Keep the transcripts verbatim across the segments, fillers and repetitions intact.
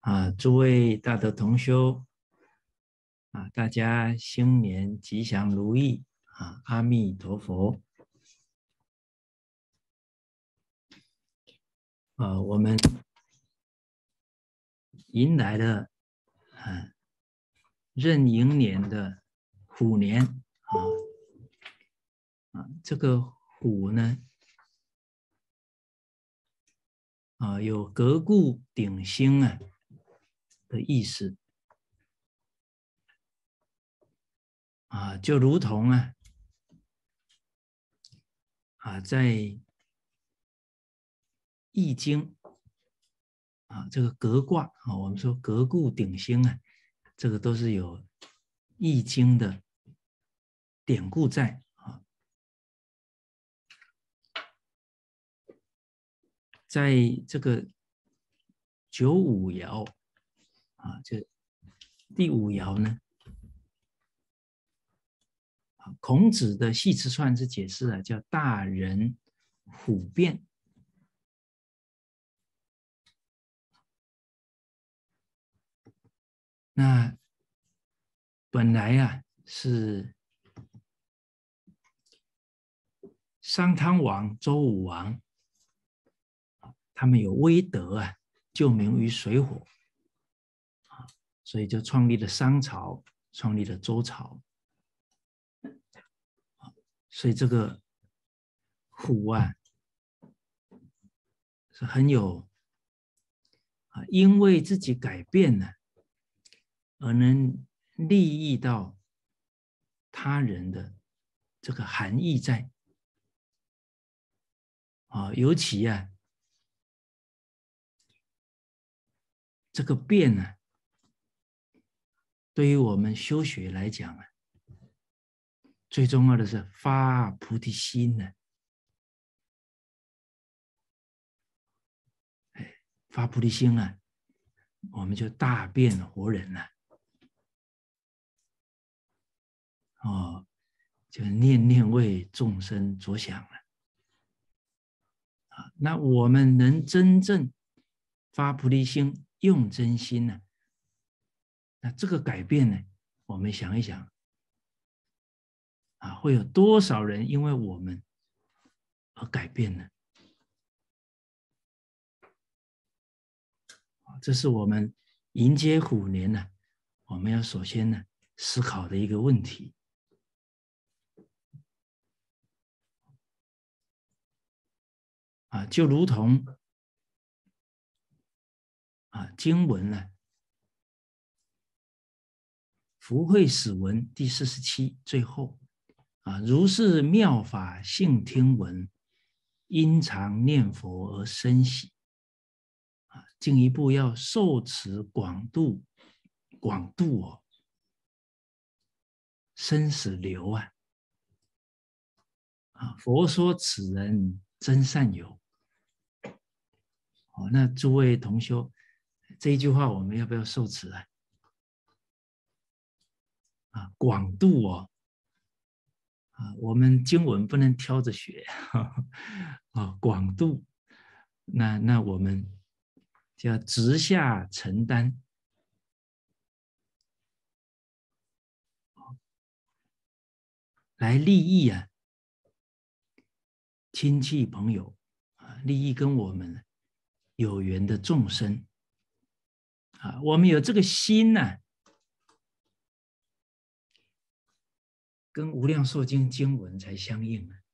啊，诸位大德同修啊，大家新年吉祥如意啊！阿弥陀佛。啊，我们迎来了啊壬寅年的虎年啊啊，这个虎呢啊有革故鼎新啊的意思啊，就如同啊啊在易经啊这个革卦啊，我们说革故鼎新啊，这个都是有易经的典故在啊，在这个九五爻啊，这第五爻呢，孔子的系辞传是解释啊，叫大人虎变。那本来啊是商汤王、周武王，他们有威德啊，救民于水火，所以就创立了商朝，创立了周朝。所以这个虎啊是很有啊，因为自己改变了，而能利益到他人的这个含义在啊，尤其啊，这个变呢、啊，对于我们修学来讲啊，最重要的是发菩提心呢、啊，发菩提心啊，我们就大变活人了、啊，哦，就念念为众生着想了。啊，那我们能真正发菩提心，用真心呢？那这个改变呢？我们想一想，啊，会有多少人因为我们而改变呢？这是我们迎接虎年呢，我们要首先呢思考的一个问题。啊，就如同啊经文呢，福慧始文第四十七最后啊，如是妙法性听闻，因常念佛而生喜。啊，进一步要受持广度，广度哦，生死流啊！啊，佛说此人真善友。哦，那诸位同修，这一句话我们要不要受持啊？啊，广度哦，啊，我们经文不能挑着学，啊，广度，那那我们就要直下承担，来利益啊，亲戚朋友啊，利益跟我们有缘的众生啊，我们有这个心呢、啊，跟无量寿经经文才相应啊。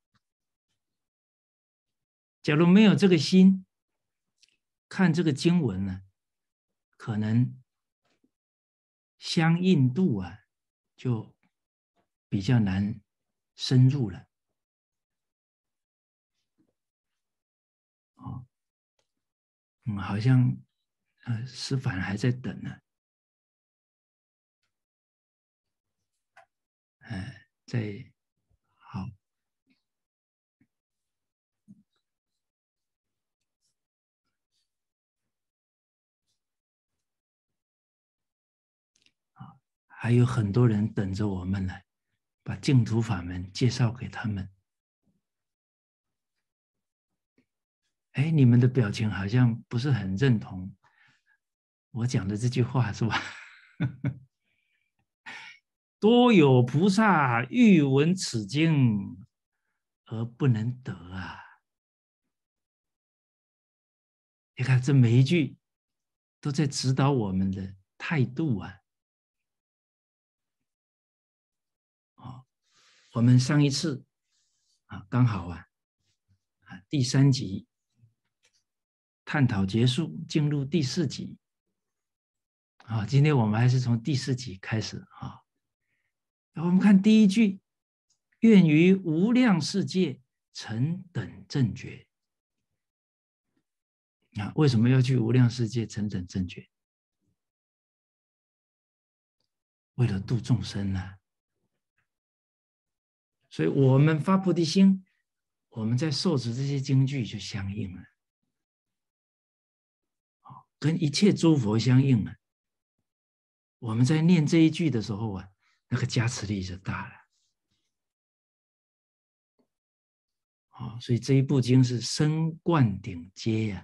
假如没有这个心，看这个经文呢、啊，可能相应度啊，就比较难深入了。哦，嗯，好像呃，师父还在等呢，哎，在好。还有很多人等着我们来把净土法门介绍给他们。哎，你们的表情好像不是很认同我讲的这句话是吧？多有菩萨欲闻此经而不能得啊！你看这每一句都在指导我们的态度啊！哦，我们上一次啊，刚好啊，啊第三集探讨结束，进入第四集。啊，今天我们还是从第四集开始啊。我们看第一句：愿于无量世界成等正觉。啊，为什么要去无量世界成等正觉？为了度众生啊。所以我们发菩提心，我们在受持这些经句就相应了，跟一切诸佛相应了。我们在念这一句的时候啊，那个加持力就大了。哦，所以这一部经是身贯顶阶呀，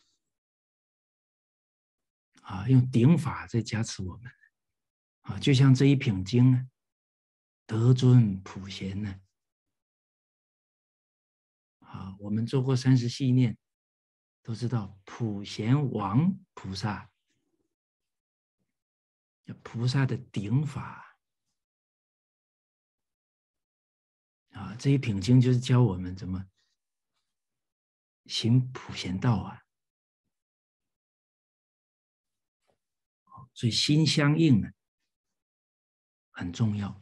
啊，用顶法在加持我们，啊，就像这一品经呢，德尊普贤呢，啊，我们做过三十系念，都知道普贤王菩萨，菩萨的顶法，啊，这一品经就是教我们怎么行普贤道啊。所以心相应呢很重要。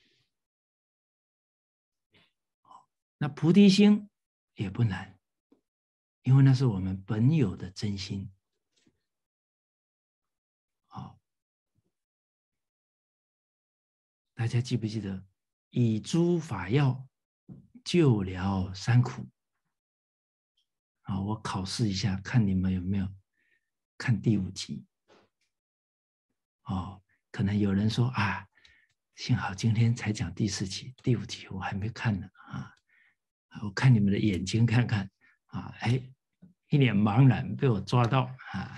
那菩提心也不难，因为那是我们本有的真心。好，大家记不记得以诸法药救疗三苦？啊，我考试一下，看你们有没有看第五集。哦，可能有人说啊，幸好今天才讲第四集，第五集我还没看呢啊。我看你们的眼睛看看啊，哎，一脸茫然被我抓到啊。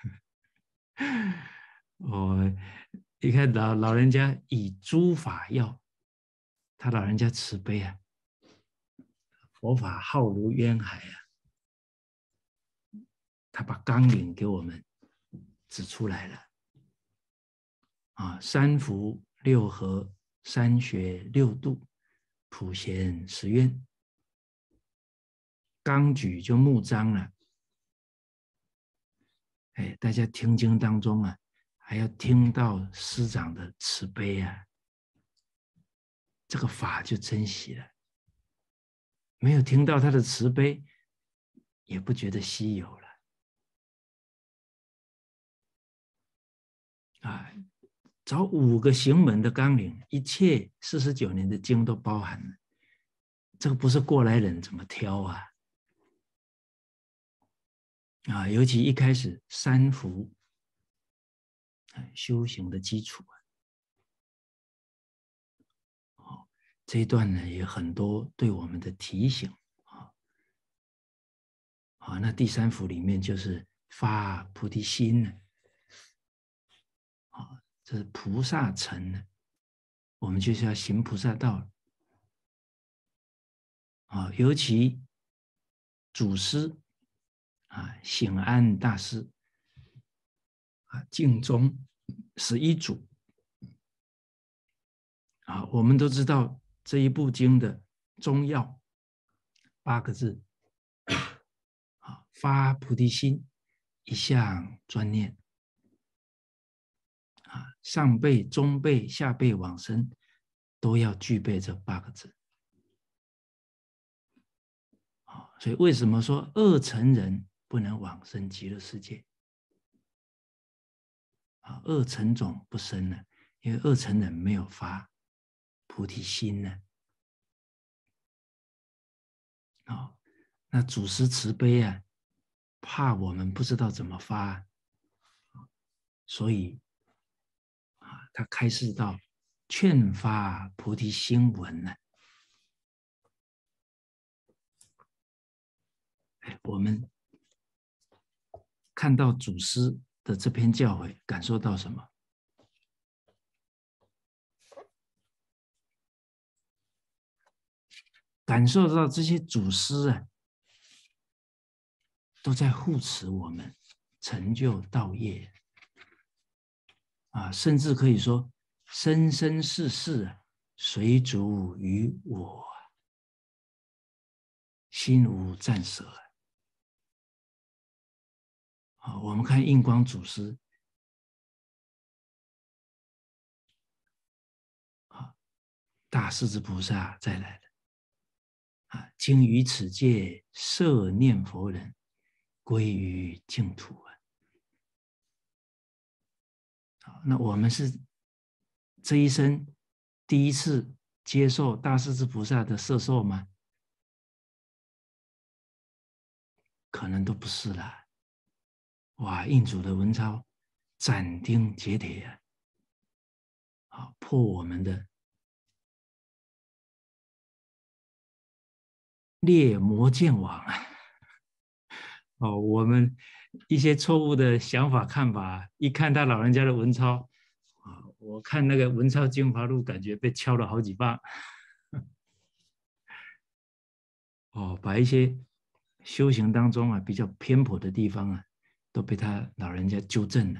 我你看老老人家以诸法药，他老人家慈悲啊，佛法浩如渊海啊，他把纲领给我们指出来了啊，三福六和三学六度普贤十愿，纲举就目章了。哎，大家听经当中啊，还要听到师长的慈悲啊，这个法就珍惜了。没有听到他的慈悲，也不觉得稀有了。啊，找五个行门的纲领，一切四十九年的经都包含了。这个不是过来人怎么挑啊？啊，尤其一开始三福，修行的基础啊。哦，这一段呢也很多对我们的提醒啊。啊，那第三福里面就是发菩提心呢。啊，这是菩萨成呢，我们就是要行菩萨道。啊，尤其祖师啊，醒安大师啊，净宗十一祖啊，我们都知道这一部经的宗要八个字啊，发菩提心，一向专念啊，上辈、中辈、下辈往生都要具备这八个字。所以为什么说二乘人不能往生极乐世界？啊，二乘种不生呢，因为二乘人没有发菩提心呢。啊，那祖师慈悲啊，怕我们不知道怎么发，所以啊，他开示到劝发菩提心文呢。我们看到祖师的这篇教诲感受到什么？感受到这些祖师啊，都在护持我们成就道业啊，甚至可以说生生世世啊，随逐于我，心无暂舍啊。我们看印光祖师啊，大势至菩萨再来了啊，今于此界摄念佛人，归于净土啊。那我们是这一生第一次接受大势至菩萨的摄受吗？可能都不是啦。哇，印祖的文钞斩钉截铁啊，啊，破我们的猎魔见网啊！哦，我们一些错误的想法看法，一看他老人家的文钞啊，我看那个文钞精华录，感觉被敲了好几棒。哦，把一些修行当中啊比较偏颇的地方啊，都被他老人家纠正了。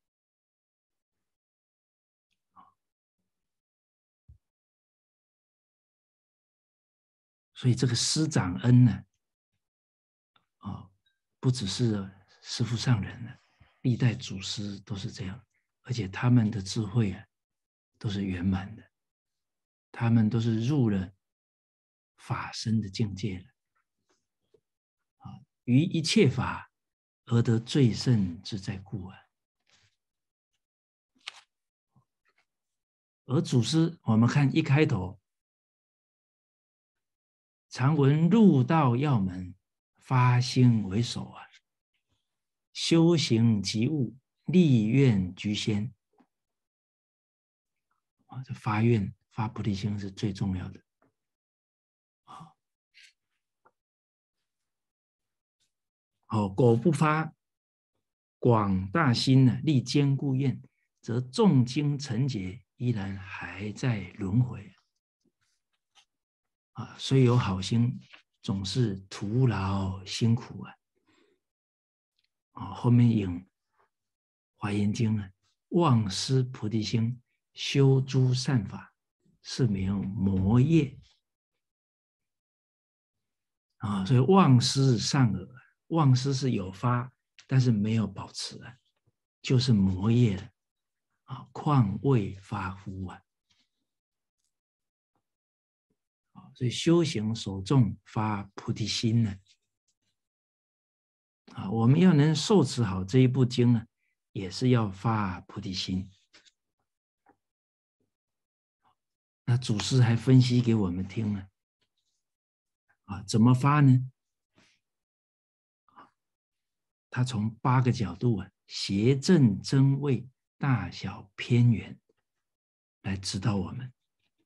所以这个师长恩呢，哦，不只是师父上人了，历代祖师都是这样，而且他们的智慧啊，都是圆满的，他们都是入了法身的境界了，啊，于一切法而得最胜自在故啊。而祖师，我们看一开头，常闻入道要门，发心为首啊，修行及物，立愿居先。啊，这发愿发菩提心是最重要的啊。好，果不发广大心呢，立坚固愿，则重经成劫依然还在轮回啊。虽有好心，总是徒劳辛苦啊。啊，后面引《华严经》啊，忘失菩提心，修诸善法，是名魔业啊。所以忘失善恶，忘失是有发，但是没有保持啊，就是魔业了啊，况未发乎啊。所以修行首重发菩提心呢，啊，我们要能受持好这一部经呢，也是要发菩提心。那祖师还分析给我们听了，啊，怎么发呢？他从八个角度啊，邪正真伪大小偏远来指导我们。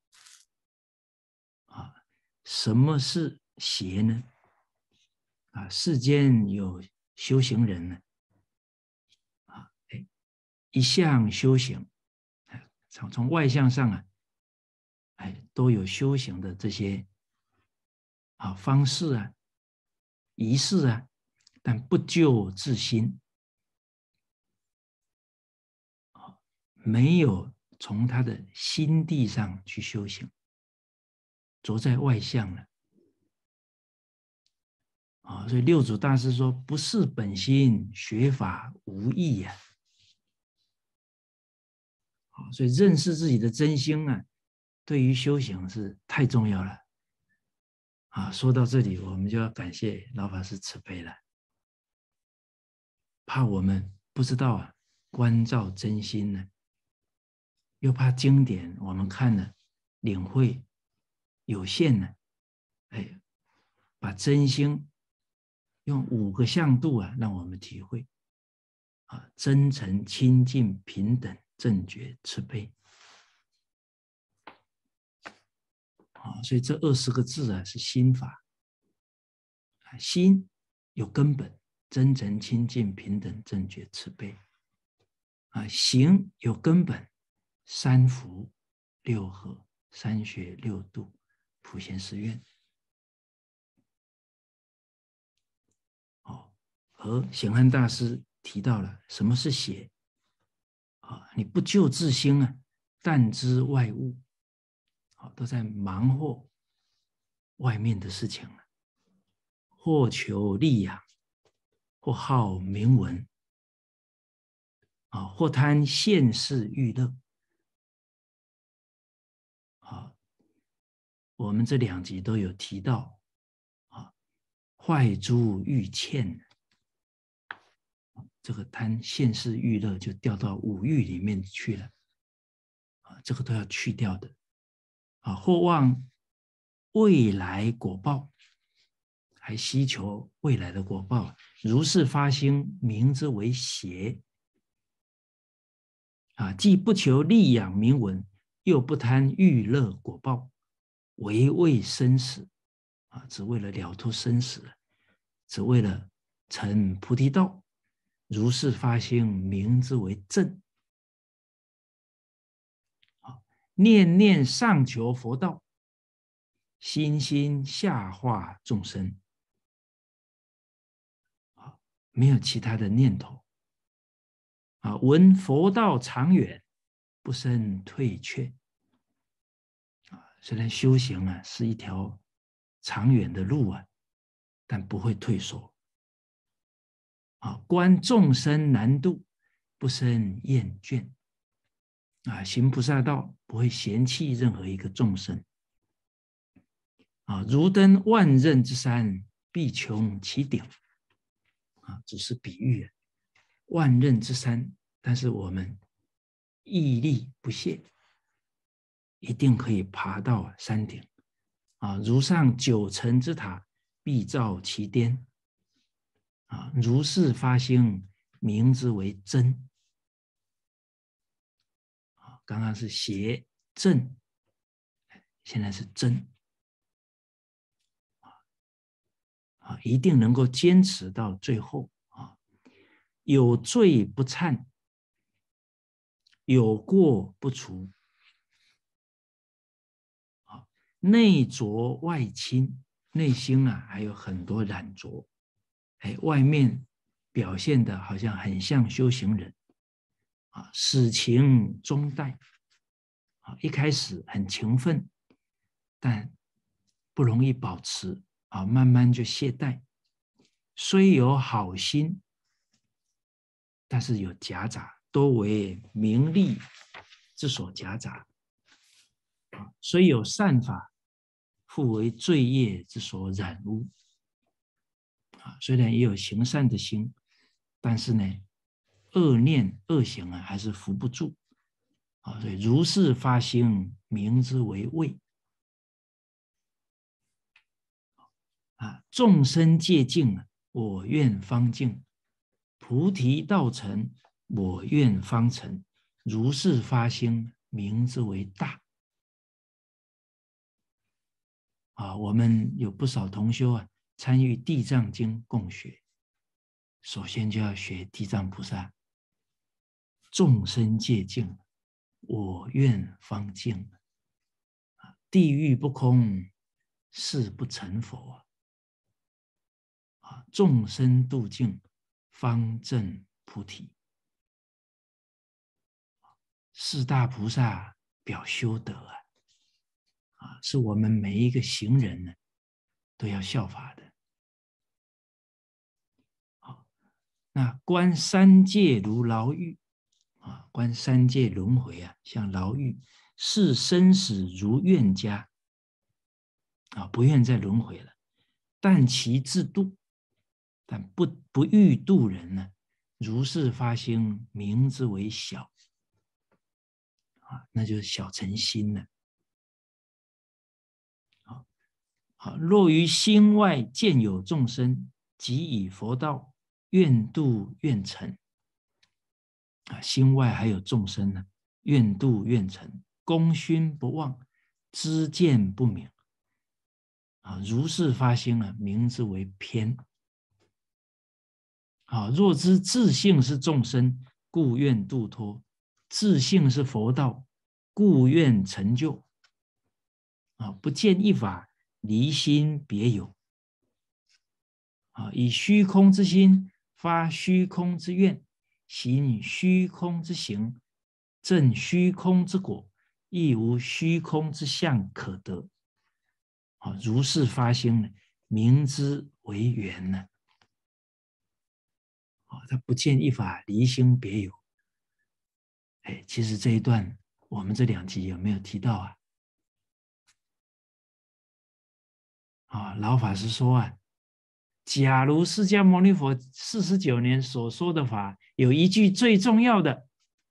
啊，什么是邪呢？啊，世间有修行人呢，啊，哎，一向修行，从从外向上啊，哎，都有修行的这些啊方式啊、仪式啊，但不救自心，啊，没有从他的心地上去修行，着在外向了。啊，所以六祖大师说：“不是本心，学法无益呀。”啊，所以认识自己的真心啊，对于修行是太重要了。啊，说到这里，我们就要感谢老法师慈悲了。怕我们不知道啊，关照真心呢，又怕经典我们看了领会有限呢，哎，把真心用五个向度啊，让我们体会啊，真诚、清净、平等、正觉、慈悲啊，所以这二十个字啊是心法，心有根本，真诚、清净、平等、正觉、慈悲啊，行有根本，三福六合三学六度普贤十愿。哦，而显汉大师提到了什么是邪啊？你不救自心啊，但知外物，好，都在忙活外面的事情了，或求利养，或好名闻，啊，或贪现世欲乐。啊，我们这两集都有提到，啊，坏诸欲欠，这个贪现世欲乐就掉到五欲里面去了，啊，这个都要去掉的，啊，或望未来果报，还希求未来的果报，如是发心，名之为邪。啊，既不求利养名闻，又不贪欲乐果报，唯为生死，啊，只为了了脱生死，只为了成菩提道，如是发心，名之为正。啊，念念上求佛道，心心下化众生，啊，没有其他的念头。啊，闻佛道长远，不生退却。啊，虽然修行啊是一条长远的路啊，但不会退缩。啊，观众生难度，不生厌倦。啊，行菩萨道不会嫌弃任何一个众生。啊，如登万仞之山，必穷其顶。啊，只是比喻啊，万仞之山，但是我们毅力不懈，一定可以爬到山顶。啊，如上九层之塔，必照其巅。啊，如是发心，名之为真。啊，刚刚是邪正，现在是真。啊，一定能够坚持到最后。啊，有罪不忏，有过不除。啊，内浊外清，内心啊还有很多染浊。哎，外面表现的好像很像修行人。啊，始勤终怠。啊，一开始很勤奋，但不容易保持。啊，慢慢就懈怠。虽有好心，但是有夹杂，多为名利之所夹杂。啊，虽有善法，复为罪业之所染污。啊，虽然也有行善的心，但是呢，恶念恶行啊，还是扶不住。啊，所以如是发心，名之为畏。啊，众生戒净，我愿方净；菩提道成，我愿方成。如是发心，名之为大。啊，我们有不少同修啊，参与地藏经共学，首先就要学地藏菩萨。众生戒净，我愿方净。地狱不空，誓不成佛。啊，众生度尽，方证菩提。四大菩萨表修德啊，啊，是我们每一个行人呢都要效法的。好，那观三界如牢狱。啊，观三界轮回啊，像牢狱；视生死如怨家。啊，不愿再轮回了。但其自度，但不不欲度人呢，如是发心，名之为小。啊，那就是小乘心了。好，好，若于心外见有众生，即以佛道愿度愿成。啊，心外还有众生呢，愿度愿成，功勋不忘，知见不明。啊，如是发心啊，名之为偏。啊，若知自性是众生， 故愿度脱；自性是佛道，故愿成就。啊，不见一法，离心别有。啊，以虚空之心发虚空之愿，行虚空之行，证虚空之果，亦无虚空之相可得。啊，如是发心呢，名之为缘呢。啊，他不见一法，离心别有。哎，其实这一段我们这两集有没有提到啊？啊，老法师说啊，假如释迦牟尼佛四十九年所说的法，有一句最重要的，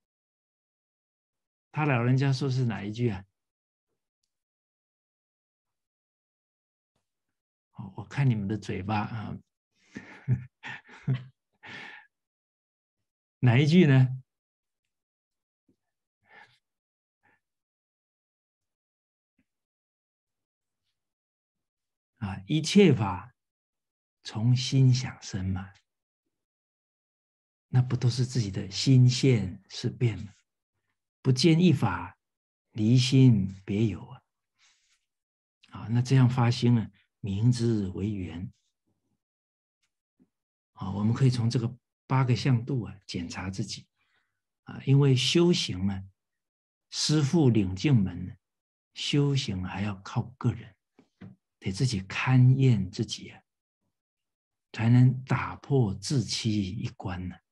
他老人家说是哪一句啊？我看你们的嘴巴啊，哪一句呢？啊，一切法从心想生嘛，那不都是自己的心现是变吗？不见一法，离心别有啊。啊，那这样发心呢，名之为缘。啊，我们可以从这个八个向度啊检查自己啊，因为修行呢，师父领进门呢，修行还要靠个人，得自己勘验自己啊，才能打破自欺一关呢。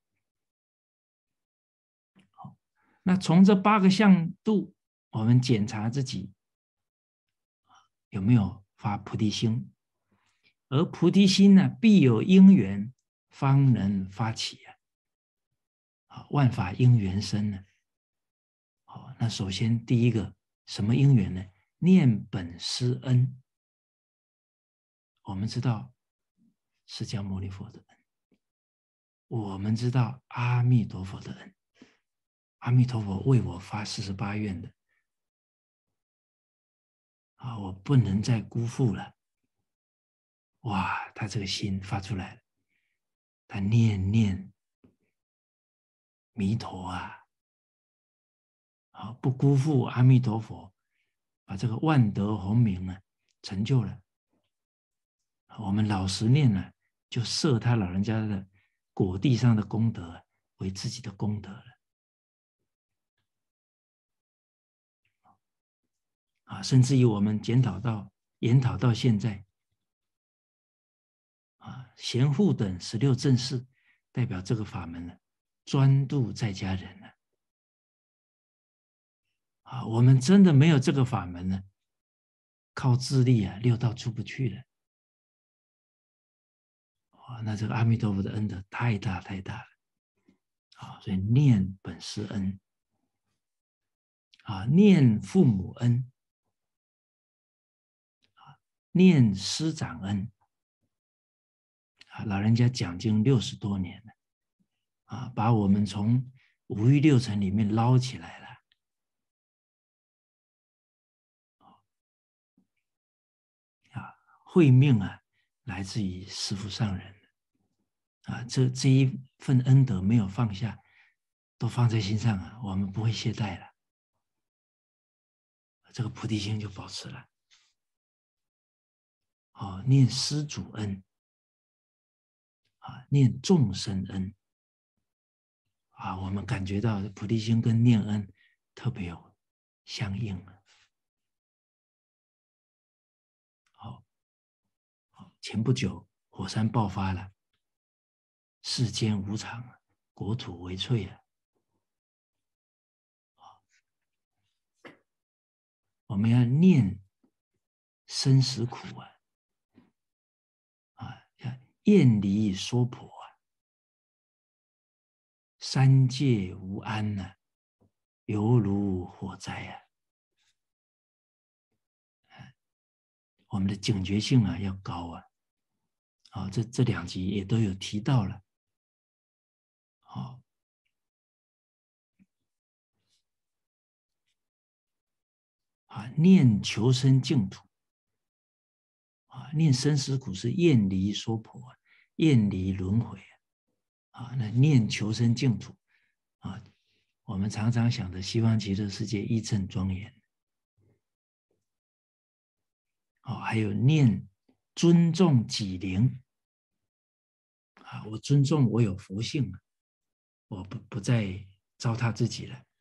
好，那从这八个向度，我们检查自己有没有发菩提心，而菩提心呢，必有因缘，方能发起啊。啊，万法因缘生呢。好，那首先第一个什么因缘呢？念本师恩。我们知道释迦牟尼佛的恩，我们知道阿弥陀佛的恩。阿弥陀佛为我发四十八愿的啊，我不能再辜负了。哇，他这个心发出来了，他念念弥陀啊，啊，不辜负阿弥陀佛，把这个万德洪名呢成就了。我们老实念呢，就摄他老人家的果地上的功德为自己的功德了。啊，甚至于我们检讨到研讨到现在，啊，贤护等十六正士代表这个法门呢，专度在家人呢。啊，我们真的没有这个法门呢，靠自力啊，六道出不去了。啊，那这个阿弥陀佛的恩德太大太大了。啊，所以念本师恩，啊，念父母恩，啊，念师长恩。啊，老人家讲经六十多年了，啊，把我们从五欲六尘里面捞起来了。啊，慧命啊，来自于师父上人。啊，这这一份恩德没有放下，都放在心上啊，我们不会懈怠了，这个菩提心就保持了。哦，念师主恩，啊，念众生恩，啊，我们感觉到菩提心跟念恩特别有相应了。好，好，前不久火山爆发了，世间无常，国土为脆啊。我们要念生死苦啊，啊，要厌离娑婆啊，三界无安呐、啊，犹如火灾啊。我们的警觉性啊要高啊。好、哦，这这两集也都有提到了。好、哦，啊，念求生净土。啊，念生死苦是厌离娑婆，厌离轮回啊。啊，那念求生净土啊，我们常常想的西方极乐世界一正庄严，哦，还有念尊重己灵啊，我尊重我有福性了，我不不再糟蹋自己了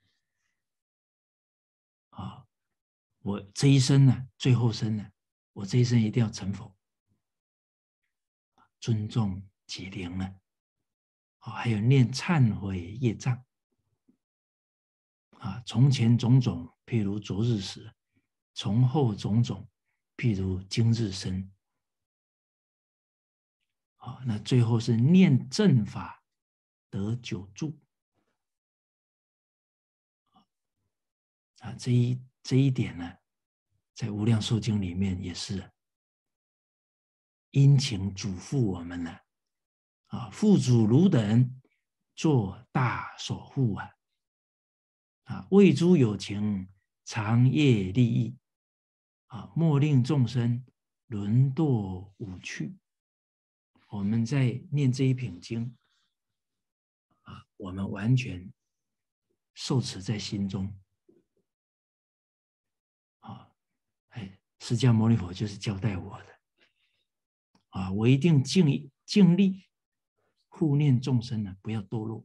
啊，我这一生呢，最后生呢，我这一生一定要成佛，尊重己灵呢，哦，还有念忏悔业障啊，从前种种，譬如昨日死；从后种种，譬如今日生。啊，那最后是念正法得久住啊，这一这一点呢，在无量寿经里面也是殷勤嘱咐我们呢，啊，父祖汝等做大守护啊，啊，为诸有情长业利益啊，莫令众生沦堕五趣。我们在念这一品经啊，我们完全受持在心中啊，哎，释迦牟尼佛就是交代我的啊，我一定尽尽力护念众生呢，不要堕落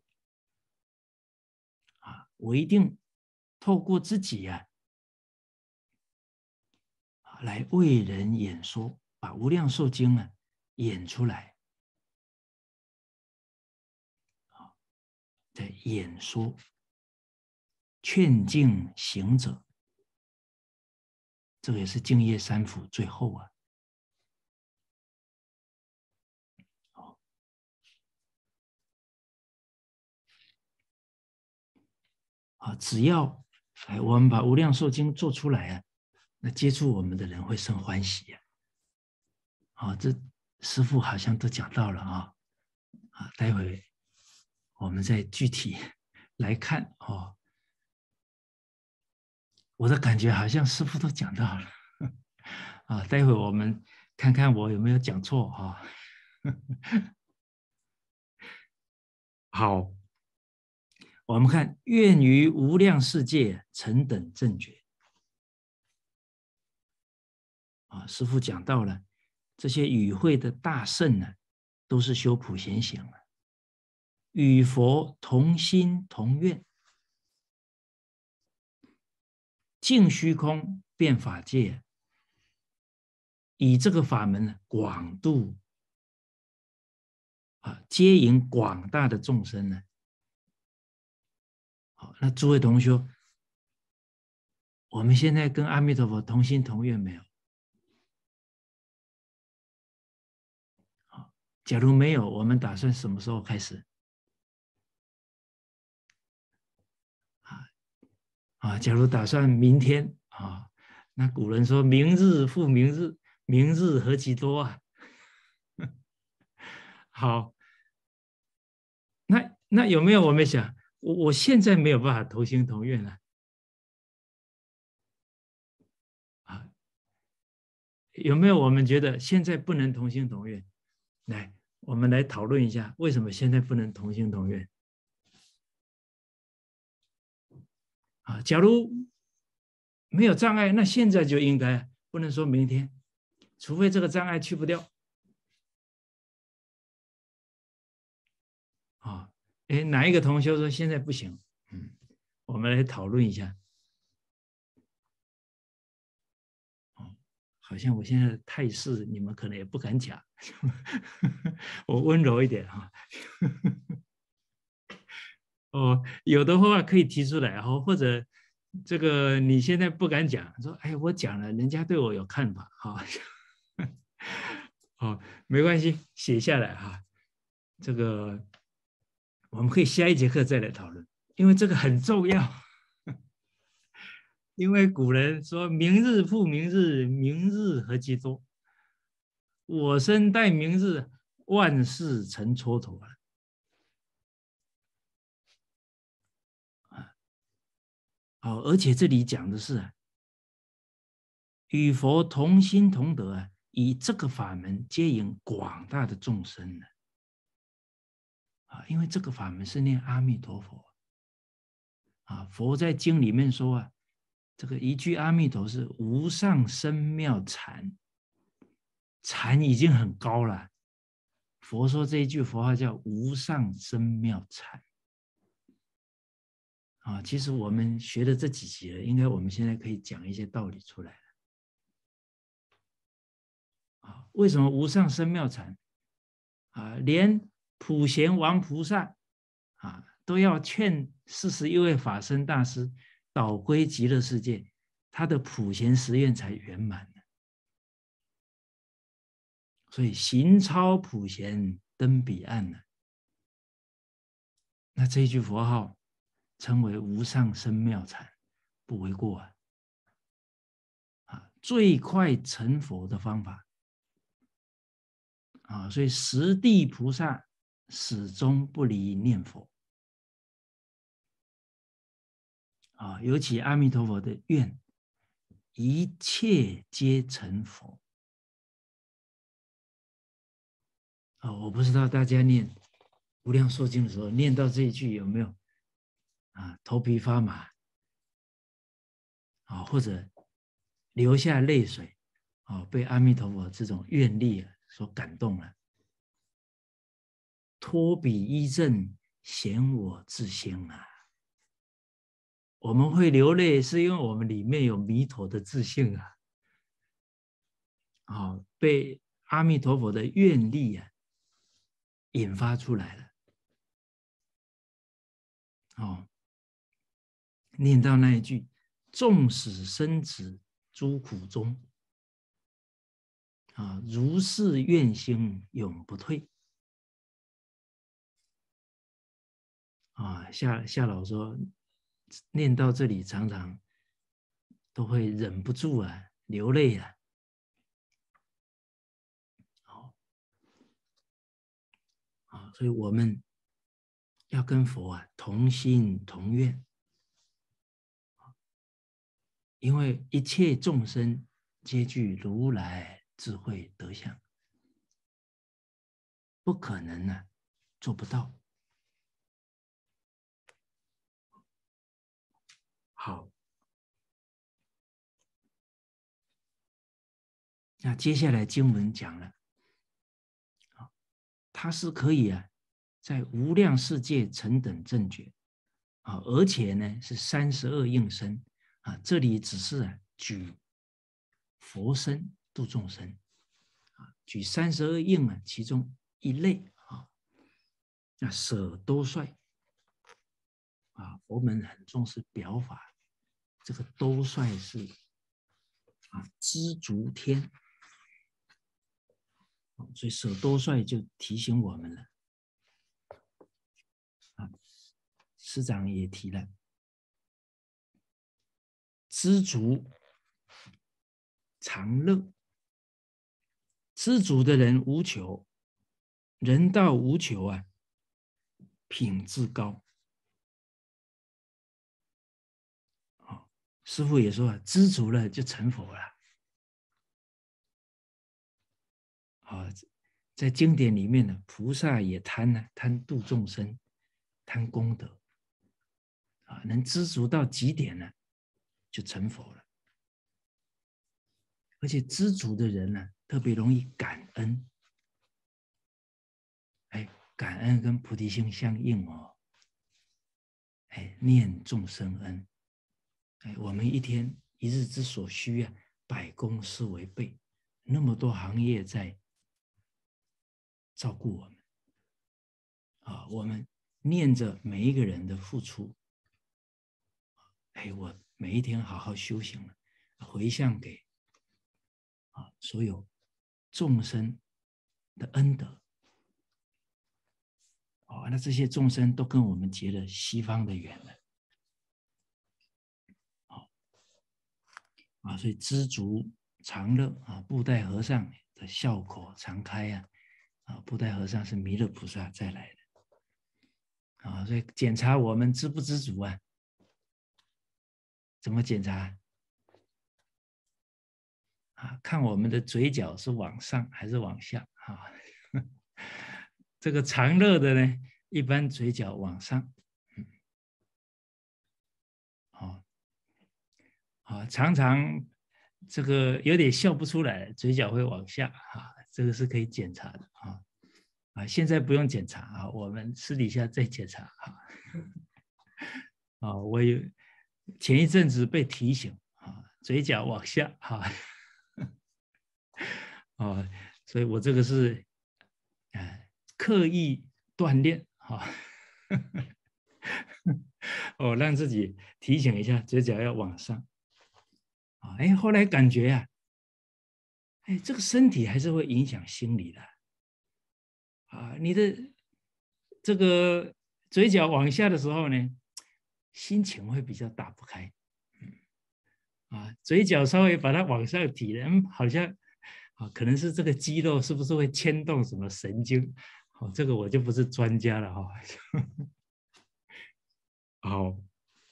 啊，我一定透过自己呀、啊，来为人演说，把《无量寿经》啊演出来啊，在演说劝进行者，这个也是净业三辅最后啊。啊，只要哎，我们把《无量寿经》做出来啊，那接触我们的人会生欢喜呀、啊。啊，这师父好像都讲到了啊，啊，待会我们再具体来看哦。我的感觉好像师父都讲到了啊，待会我们看看我有没有讲错啊。好，我们看愿于无量世界成等正觉啊，师父讲到了这些与会的大圣呢，都是修普贤行啊，与佛同心同愿，尽虚空遍法界，以这个法门呢广度啊，接引广大的众生呢。好，那诸位同学，我们现在跟阿弥陀佛同心同愿没有？好，假如没有，我们打算什么时候开始？啊啊，假如打算明天啊，那古人说明日复明日，明日何其多啊！好，那那有没有我们想，我我现在没有办法同心同愿了啊？有没有我们觉得现在不能同心同愿？来，我们来讨论一下，为什么现在不能同心同愿？啊，假如没有障碍，那现在就应该，不能说明天，除非这个障碍去不掉。啊，哎，哪一个同学说现在不行？嗯，我们来讨论一下。哦，好像我现在的态势，你们可能也不敢讲，我温柔一点哈。哦，有的话可以提出来，哦，或者这个你现在不敢讲，说哎，我讲了，人家对我有看法，哈。哦，没关系，写下来哈。这个我们可以下一节课再来讨论，因为这个很重要。因为古人说明日复明日，明日何其多。我生待明日，万事成蹉跎了。好，而且这里讲的是啊，与佛同心同德啊，以这个法门接引广大的众生呢。啊，因为这个法门是念阿弥陀佛啊，佛在经里面说啊，这个一句阿弥陀是无上深妙禅，禅已经很高了。佛说这一句佛号叫无上深妙禅。啊，其实我们学的这几集了，应该我们现在可以讲一些道理出来了。啊，为什么无上深妙禅？啊，连普贤王菩萨啊都要劝四十一位法身大师导归极乐世界，他的普贤十愿才圆满呢。所以行超普贤登彼岸呢，那这一句佛号称为无上深妙禅，不为过啊！啊，最快成佛的方法啊，所以十地菩萨始终不离念佛啊，尤其阿弥陀佛的愿，一切皆成佛啊！我不知道大家念无量寿经的时候，念到这一句有没有啊头皮发麻啊，或者流下泪水啊，被阿弥陀佛这种愿力啊所感动了。托彼依正，显我自性啊！我们会流泪，是因为我们里面有弥陀的自性啊！啊、哦，被阿弥陀佛的愿力啊引发出来了。哦，念到那一句“纵使生子诸苦中”，啊，如是愿心永不退。啊，夏夏老说，念到这里常常都会忍不住啊流泪啊。好，啊，所以我们要跟佛啊同心同愿，因为一切众生皆具如来智慧德相，不可能啊做不到。好，那接下来经文讲了，它是可以啊，在无量世界成等正觉啊，而且呢是三十二应身啊，这里只是啊举佛身度众生啊，举三十二应啊其中一类啊，那舍多帅啊，佛门很重视表法，这个多帅是啊知足天。所以舍多帅就提醒我们了啊，师长也提了，知足常乐，知足的人无求，人道无求啊，品质高。哦，师父也说啊，知足了就成佛了。啊，在经典里面呢，菩萨也贪呢，贪度众生，贪功德，啊，能知足到极点呢，就成佛了。而且知足的人呢，特别容易感恩。哎，感恩跟菩提心相应哦。哎，念众生恩。哎，我们一天一日之所需啊，百公司为备，那么多行业在照顾我们啊，我们念着每一个人的付出，哎，我每一天好好修行了，回向给啊所有众生的恩德，哦，那这些众生都跟我们结了西方的缘了，哦，啊，所以知足常乐啊，布袋和尚的笑口常开啊，啊，布袋和尚是弥勒菩萨再来的。啊，所以检查我们知不知足啊？怎么检查？啊，看我们的嘴角是往上还是往下啊？这个常乐的呢，一般嘴角往上， 啊，常常这个有点笑不出来，嘴角会往下啊，这个是可以检查的啊啊，现在不用检查啊，我们私底下再检查啊。啊，我有前一阵子被提醒啊，嘴角往下哈，啊，所以我这个是哎刻意锻炼哈，哦，让自己提醒一下，嘴角要往上啊，哎，后来感觉呀、啊，哎，这个身体还是会影响心理的啊，你的这个嘴角往下的时候呢，心情会比较打不开。啊，嘴角稍微把它往上提了，嗯，好像啊，可能是这个肌肉是不是会牵动什么神经？哦，这个我就不是专家了哈、哦。好，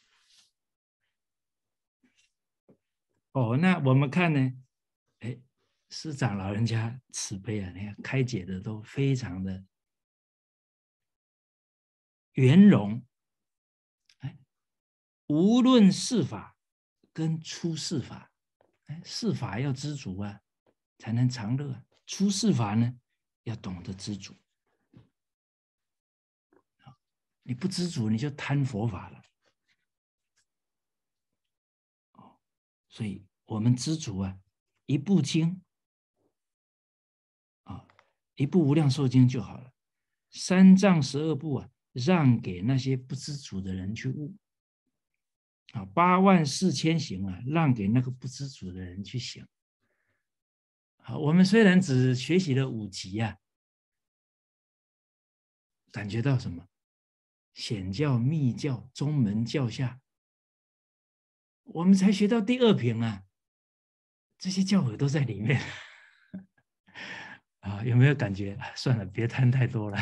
哦，那我们看呢，哎，师长老人家慈悲啊，你看开解的都非常的圆融，哎，无论是法跟出世法，哎，世法要知足啊，才能长乐啊；出世法呢，要懂得知足。你不知足，你就贪佛法了。所以我们知足啊，一部经啊，一部无量寿经就好了。三藏十二部啊，让给那些不知足的人去悟。啊，八万四千行啊，让给那个不知足的人去行。好，我们虽然只学习了五集啊，感觉到什么？显教、密教、宗门、教下，我们才学到第二品啊，这些教诲都在里面。啊，有没有感觉？算了，别贪太多了。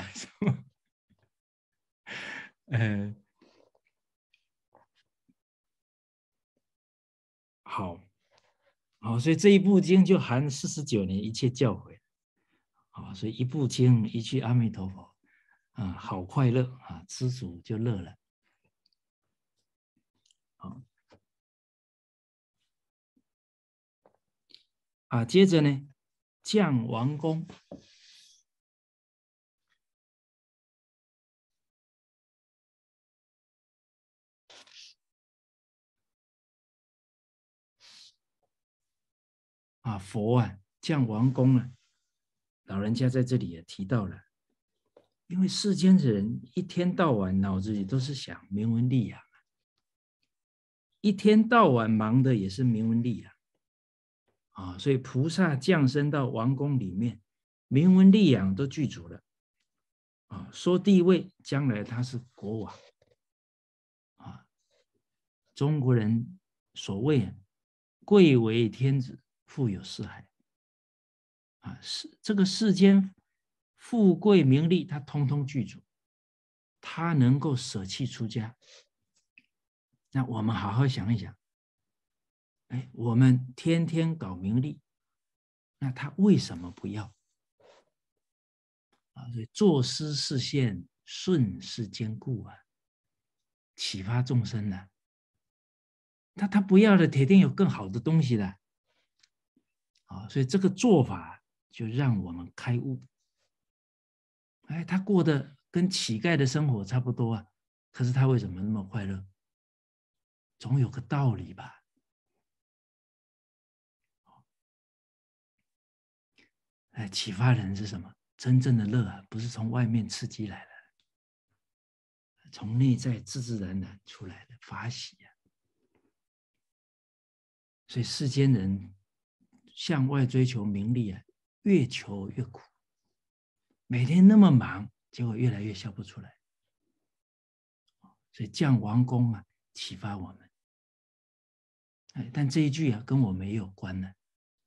呃，好，好，所以这一部经就含四十九年一切教诲。啊，所以一部经，一句阿弥陀佛，啊，好快乐啊，知足就乐了。好，啊，接着呢，降王公。啊，佛啊，降王公啊，老人家在这里也提到了，因为世间的人一天到晚脑子里都是想名闻利养，一天到晚忙的也是名闻利养啊，所以菩萨降生到王宫里面，名闻利养都具足了啊。说地位，将来他是国王啊。中国人所谓贵为天子，富有四海啊，是这个世间富贵名利，他通通具足，他能够舍弃出家。那我们好好想一想，哎，我们天天搞名利，那他为什么不要？啊，所以作施示现，顺势兼顾啊，启发众生啊。他他不要的，铁定有更好的东西的啊。所以这个做法就让我们开悟。哎，他过得跟乞丐的生活差不多啊，可是他为什么那么快乐？总有个道理吧。哎，启发人是什么？真正的乐啊，不是从外面刺激来的，从内在自自然然出来的法喜啊。所以世间人向外追求名利啊，越求越苦，每天那么忙，结果越来越笑不出来。所以降王公啊，启发我们。哎，但这一句啊，跟我们也有关呢。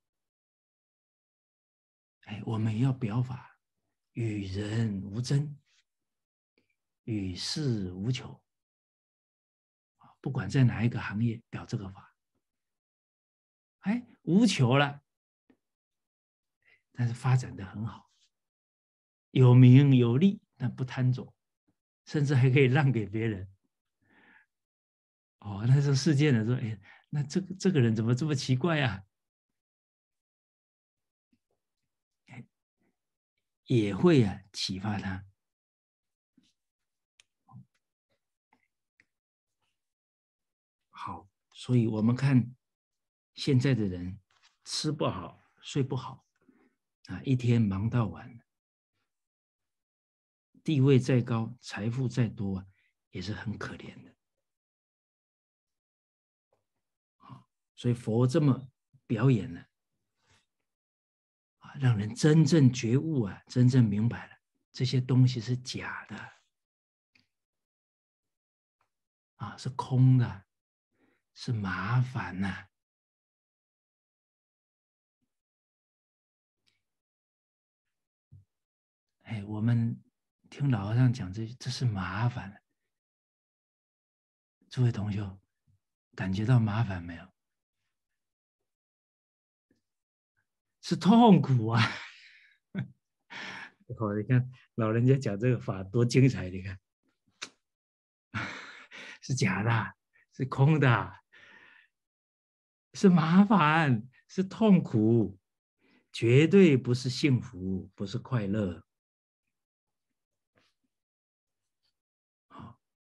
哎，我们也要表法，与人无争，与世无求。不管在哪一个行业，表这个法，哎，无求了，但是发展的很好，有名有利，但不贪走，甚至还可以让给别人。 哦，那时候世间人说，哎，那这个这个人怎么这么奇怪啊？也会啊启发他。好，所以我们看现在的人吃不好，睡不好啊，一天忙到晚，地位再高，财富再多啊，也是很可怜的。所以佛这么表演了啊，让人真正觉悟啊，真正明白了这些东西是假的啊，是空的，是麻烦呐、啊。哎，我们听老和尚讲这这是麻烦。诸位同学，感觉到麻烦没有？是痛苦啊！哦，你看老人家讲这个法多精彩，你看是假的，是空的，是麻烦，是痛苦，绝对不是幸福，不是快乐。啊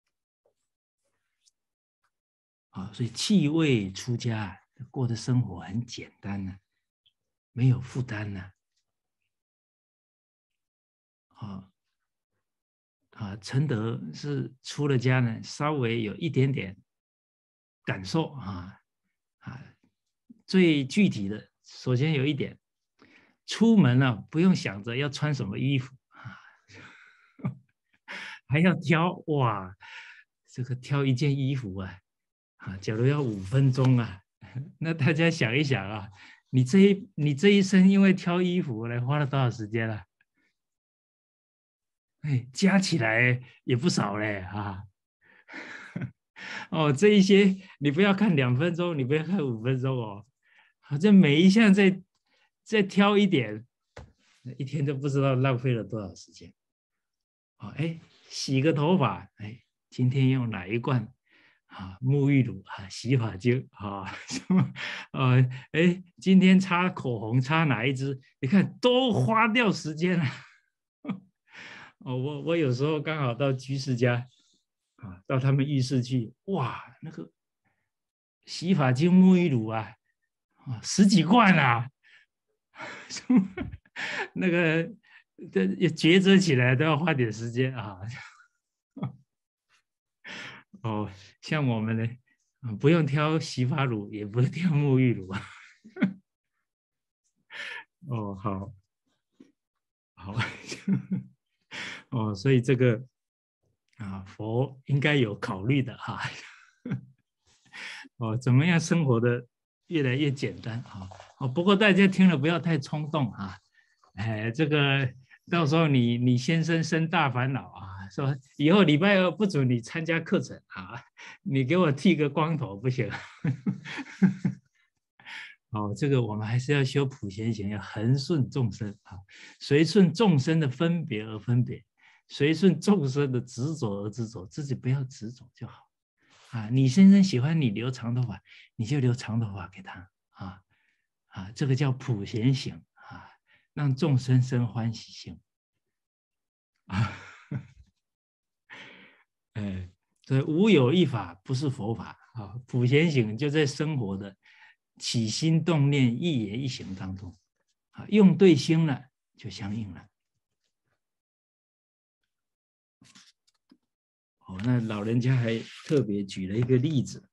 啊，所以气味出家过的生活很简单呢、啊，没有负担呢。啊啊，承德是出了家呢，稍微有一点点感受啊啊，最具体的，首先有一点，出门了、啊、不用想着要穿什么衣服啊，还要挑哇，这个挑一件衣服啊啊，假如要五分钟啊，那大家想一想啊，你这一你这一生因为挑衣服来花了多少时间了、啊？哎，加起来也不少嘞啊！哦，这一些你不要看两分钟，你不要看五分钟哦，好像每一项再再挑一点，一天都不知道浪费了多少时间。哦，哎，洗个头发，哎，今天用哪一罐啊？沐浴乳啊，洗发精啊，什么？呃，哎，今天擦口红擦哪一支？你看都花掉时间了。哦，我我有时候刚好到居士家啊，到他们浴室去，哇，那个洗发精、沐浴乳啊，啊，十几罐啊，那个这抉择起来都要花点时间啊。哦，像我们呢，不用挑洗发乳，也不用挑沐浴乳啊。哦，好，好，哦，所以这个啊，佛应该有考虑的哈。哦，怎么样生活的越来越简单啊？哦，不过大家听了不要太冲动啊。哎，这个到时候你你先生生大烦恼啊，说以后礼拜二不准你参加课程啊，你给我剃个光头不行。哦，这个我们还是要修普贤行，要恒顺众生啊，随顺众生的分别而分别，随顺众生的执着而执着，自己不要执着就好啊。你先生喜欢你留长头发，你就留长头发给他啊啊，这个叫普贤行啊，让众生生欢喜心啊。哎，所以无有一法不是佛法啊，普贤行就在生活的起心动念、一言一行当中啊，用对心了就相应了。哦，那老人家还特别举了一个例子，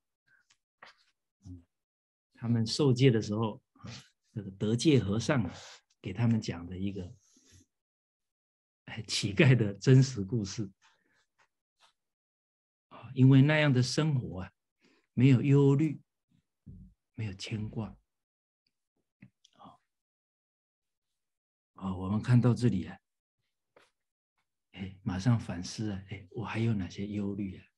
他们受戒的时候，这个得戒和尚给他们讲的一个乞丐的真实故事啊，因为那样的生活啊，没有忧虑，没有牵挂。哦，我们看到这里啊，哎，马上反思啊，哎，我还有哪些忧虑啊？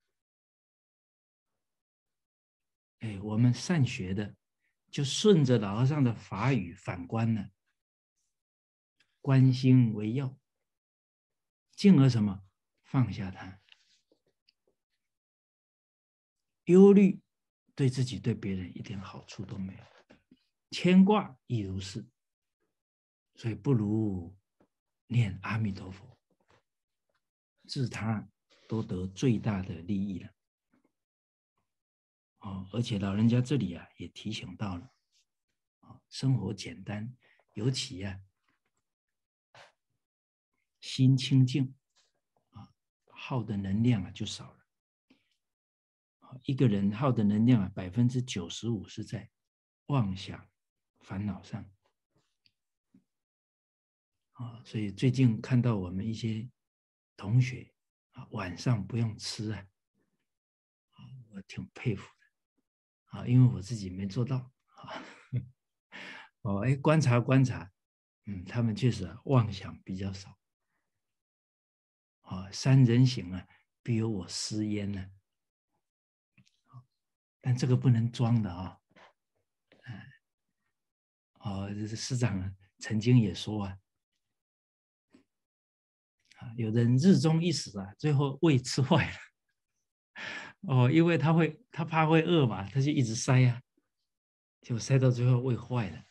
哎，我们善学的，就顺着老和尚的法语反观呢，观心为要，进而什么放下它。 忧虑对自己对别人一点好处都没有，牵挂亦如是。所以不如念阿弥陀佛，自他都得最大的利益了。哦，而且老人家这里啊也提醒到了，哦，生活简单，尤其啊心清净啊，耗的能量啊就少了。一个人耗的能量啊，百分之九十五是在妄想、烦恼上。啊，所以最近看到我们一些同学啊，晚上不用吃啊，啊，我挺佩服的啊，因为我自己没做到啊。哦，哎，观察观察，嗯，他们确实啊，妄想比较少。啊，三人行啊，必有我师焉呢。但这个不能装的啊。哦，这是师长曾经也说啊，啊，有的人日中一死啊，最后胃吃坏了。哦，因为他会，他怕会饿嘛，他就一直塞啊，就塞到最后胃坏了。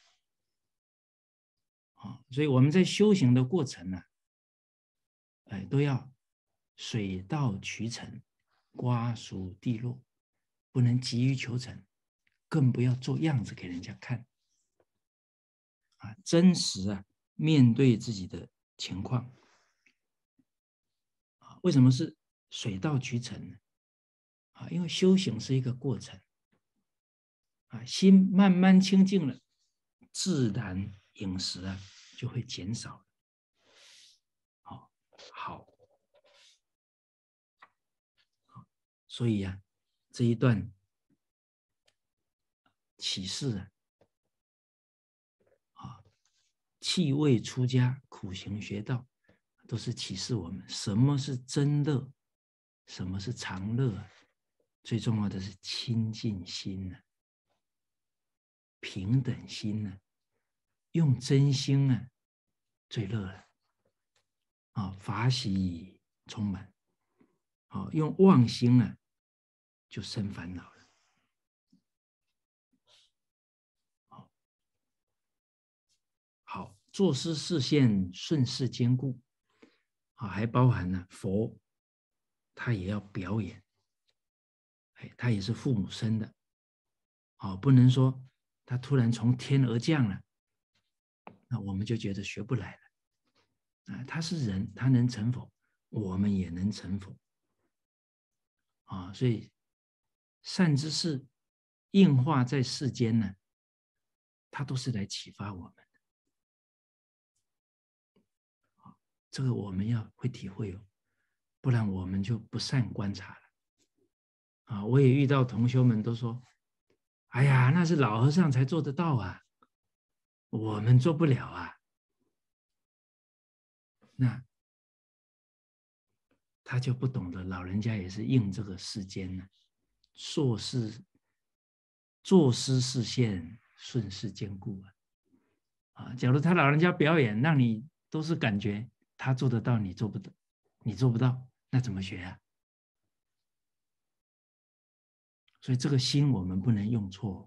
啊，所以我们在修行的过程呢、啊，哎，都要水到渠成，瓜熟蒂落，不能急于求成，更不要做样子给人家看。啊，真实啊，面对自己的情况。啊，为什么是水到渠成呢？啊，因为修行是一个过程。啊，心慢慢清净了，自然饮食啊就会减少了。好，好，所以啊，这一段启示啊，啊，弃位出家，苦行学道，都是启示我们什么是真乐，什么是常乐。最重要的是清净心呢、啊，平等心呢、啊，用真心啊，最乐了。啊，法喜充满。啊，用妄心啊，就生烦恼了。好，好，作施示现，顺势兼顾。啊，还包含了佛，他也要表演。哎，他也是父母生的。啊，不能说他突然从天而降了，那我们就觉得学不来了。啊，他是人，他能成佛，我们也能成佛。啊，所以善知识应化在世间呢，它都是来启发我们的。这个我们要会体会哦，不然我们就不善观察了。啊，我也遇到同修们都说：“哎呀，那是老和尚才做得到啊，我们做不了啊。”那他就不懂得，老人家也是应这个世间呢，做事做施示现，顺势兼顾啊。啊，假如他老人家表演，让你都是感觉他做得到，你做不到，你做不到，那怎么学啊？所以这个心我们不能用错。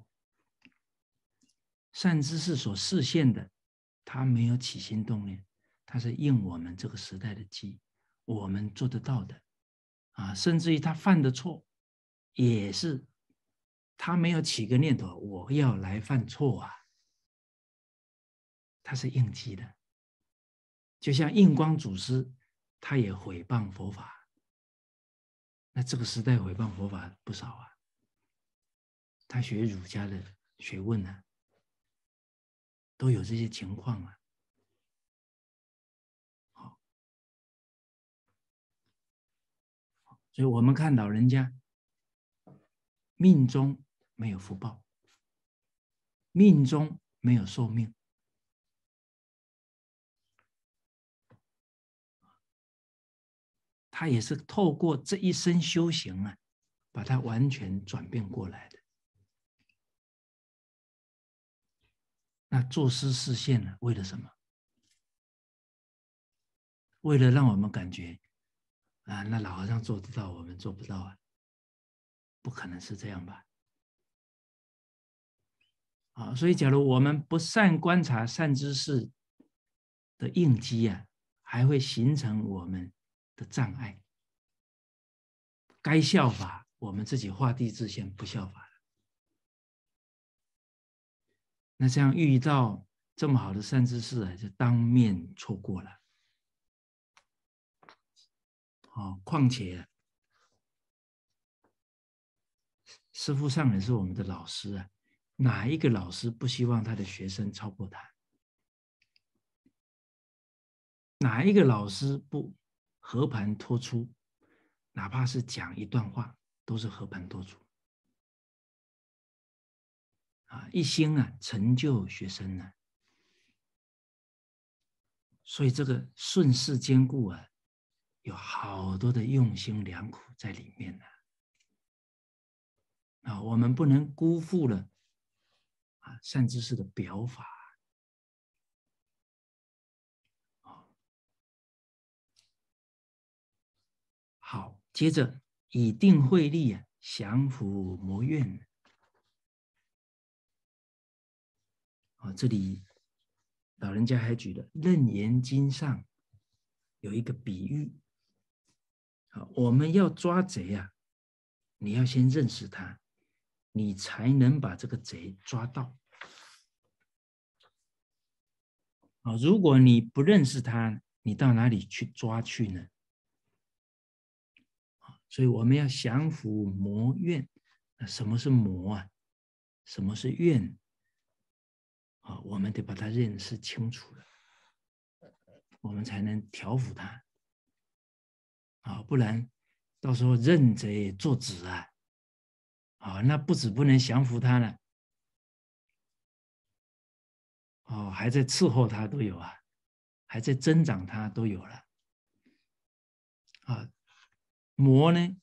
善知识所示现的，他没有起心动念，他是应我们这个时代的机，我们做得到的。啊，甚至于他犯的错，也是他没有起个念头，我要来犯错啊。他是应机的。就像印光祖师，他也毁谤佛法。那这个时代毁谤佛法不少啊。他学儒家的学问呢、啊，都有这些情况啊。好，所以我们看老人家命中没有福报，命中没有寿命，他也是透过这一生修行啊，把它完全转变过来的。那作施示现呢，为了什么？为了让我们感觉啊，那老和尚做得到，我们做不到啊。 不可能是这样吧？啊，所以假如我们不善观察善知识的应机啊，还会形成我们的障碍。该效法，我们自己画地自限，不效法了。那这样遇到这么好的善知识啊，就当面错过了。哦，况且师父上人是我们的老师啊，哪一个老师不希望他的学生超过他？哪一个老师不和盘托出？哪怕是讲一段话，都是和盘托出啊，一心啊成就学生啊。所以这个顺势兼顾啊，有好多的用心良苦在里面呢。啊，我们不能辜负了啊善知识的表法。好，接着以定慧力啊，降伏魔怨。啊，这里老人家还举了《楞严经》上有一个比喻。啊，我们要抓贼啊，你要先认识他，你才能把这个贼抓到。啊，如果你不认识他，你到哪里去抓去呢？所以我们要降伏魔怨。那什么是魔啊？什么是怨？啊，我们得把它认识清楚了，我们才能调伏它。啊，不然到时候认贼作子啊，啊，那不止不能降服他了，哦，还在伺候他都有啊，还在增长他都有了。啊，魔呢？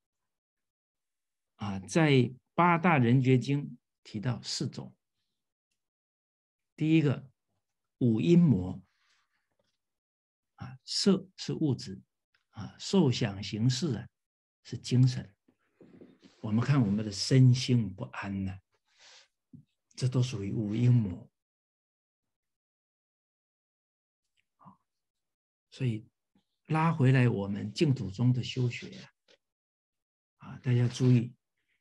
啊，在八大人觉经提到四种。第一个五阴魔，啊，色是物质，啊，受想行识啊是精神。我们看我们的身心不安呢、啊，这都属于五阴魔。所以拉回来我们净土中的修学啊，啊，大家注意，《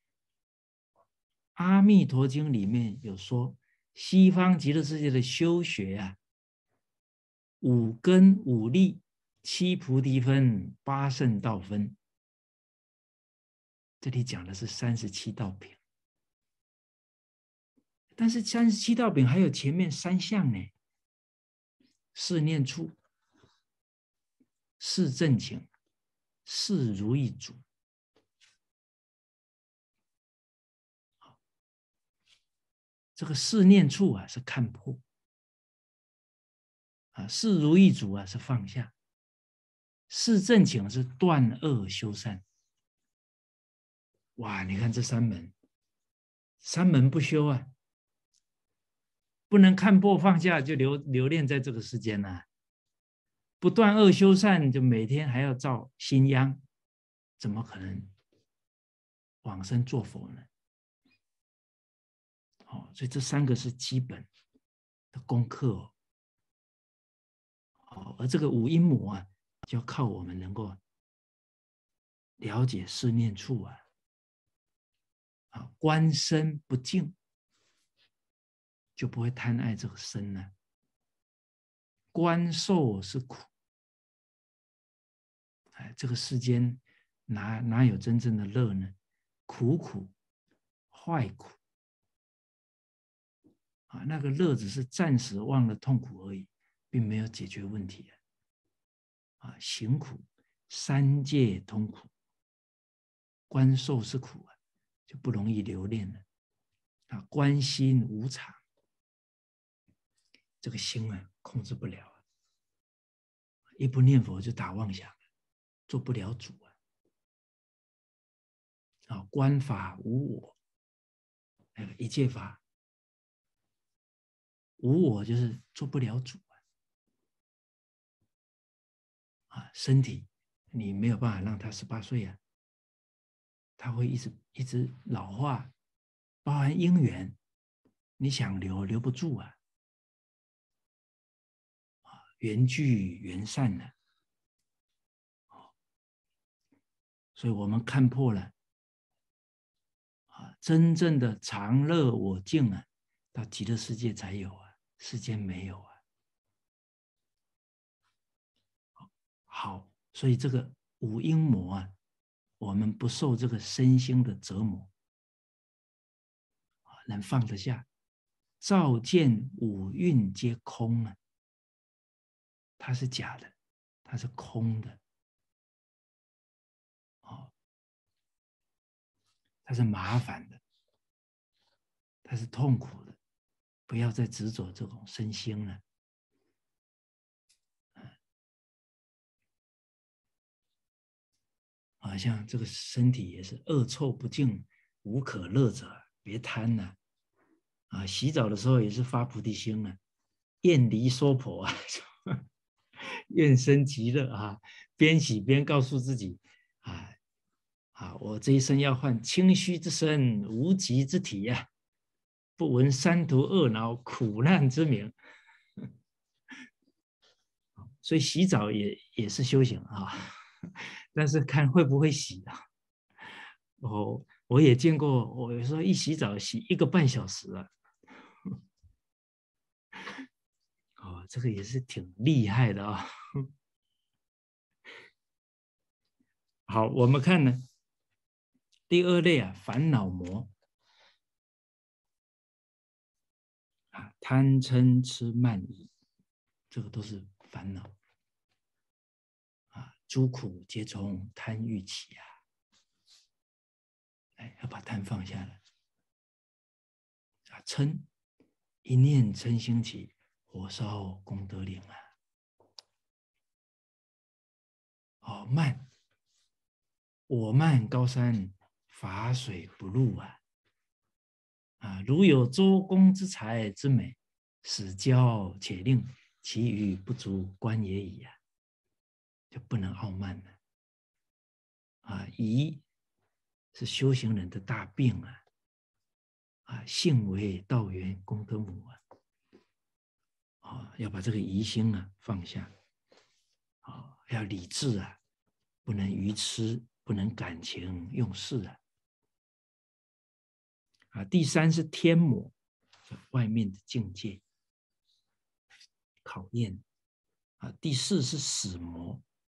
阿弥陀经》里面有说，西方极乐世界的修学啊，五根五力七菩提分八圣道分，这里讲的是三十七道品。但是三十七道品还有前面三项呢：四念处、四正请、四如意足。这个四念处啊是看破，啊，四如意足啊是放下，四正请是断恶修善。哇，你看这三门，三门不修啊，不能看破放下就留留恋在这个世间啊，不断恶修善就每天还要造新殃，怎么可能往生做佛呢？哦，所以这三个是基本的功课哦。哦，而这个五阴魔啊，就要靠我们能够了解四念处啊，啊，观身不净，就不会贪爱这个身呢。观受是苦，哎，这个世间哪哪有真正的乐呢？苦苦，坏苦。啊，那个乐只是暂时忘了痛苦而已，并没有解决问题啊。啊，行苦，三界通苦，观受是苦啊，就不容易留恋了。啊，观心无常，这个心啊控制不了啊，一不念佛就打妄想，做不了主啊。啊，观法无我，那个一切法无我，就是做不了主啊。啊，身体你没有办法让他十八岁啊， 它会一直一直老化，包含因缘，你想留留不住啊，缘聚缘散了，所以我们看破了啊，真正的常乐我净啊，到极乐世界才有啊，世间没有啊。好，所以这个五阴魔啊，我们不受这个身心的折磨，能放得下，照见五蕴皆空啊，它是假的，它是空的，哦，它是麻烦的，它是痛苦的，不要再执着这种身心了。啊，像这个身体也是恶臭不净，无可乐者，别贪呐、啊！啊，洗澡的时候也是发菩提心啊，愿离娑婆啊，愿生极乐啊，边洗边告诉自己啊啊，我这一生要换清虚之身，无极之体呀、啊，不闻三途恶恼，苦难之名。所以洗澡也也是修行啊，但是看会不会洗啊。哦，我也见过，我有时候一洗澡洗一个半小时啊。哦，这个也是挺厉害的啊。好，我们看呢，第二类啊，烦恼魔啊，贪嗔痴慢疑，这个都是烦恼啊，诸苦皆从贪欲起啊。哎，要把贪放下来啊，嗔一念嗔心起，火烧功德林啊。哦，慢，我慢高山，法水不入啊。啊，如有周公之才之美，使骄且令，其余不足观也已啊。就不能傲慢了啊！疑是修行人的大病啊！啊，性为道源功德母啊！啊，要把这个疑心啊放下啊，要理智啊，不能愚痴，不能感情用事啊！啊，第三是天魔，外面的境界考验啊。第四是死魔。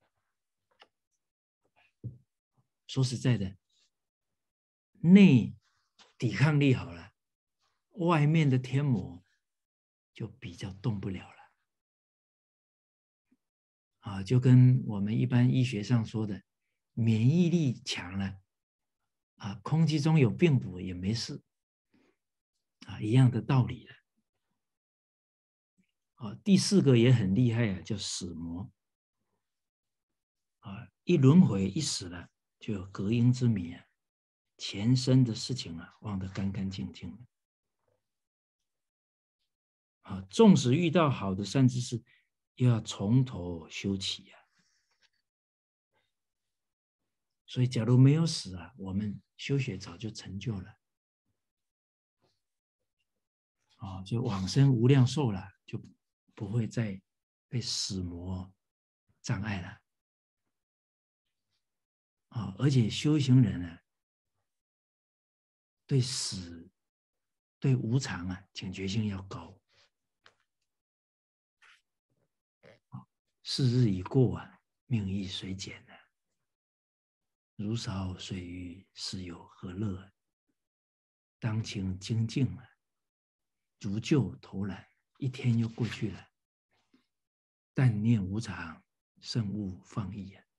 说实在的，内抵抗力好了，外面的天魔就比较动不了了啊，就跟我们一般医学上说的，免疫力强了啊，空气中有病毒也没事啊，一样的道理了。啊，第四个也很厉害啊，叫死魔啊，一轮回一死了，就有隔阴之谜啊，前生的事情啊忘得干干净净了啊，纵使遇到好的善知识，又要从头修起啊。所以，假如没有死啊，我们修学早就成就了啊，就往生无量寿了，就不会再被死魔障碍了啊。而且修行人呢、啊，对死、对无常啊，警觉性要高。是日已过啊，命亦随减啊。如烧水鱼，是有何乐？当勤精进啊，如旧投篮，一天又过去了。但念无常，慎勿放逸啊！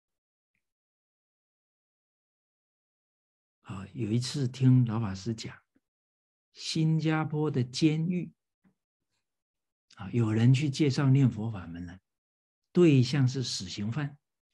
啊，有一次听老法师讲，新加坡的监狱啊，有人去介绍念佛法门了，对象是死刑犯。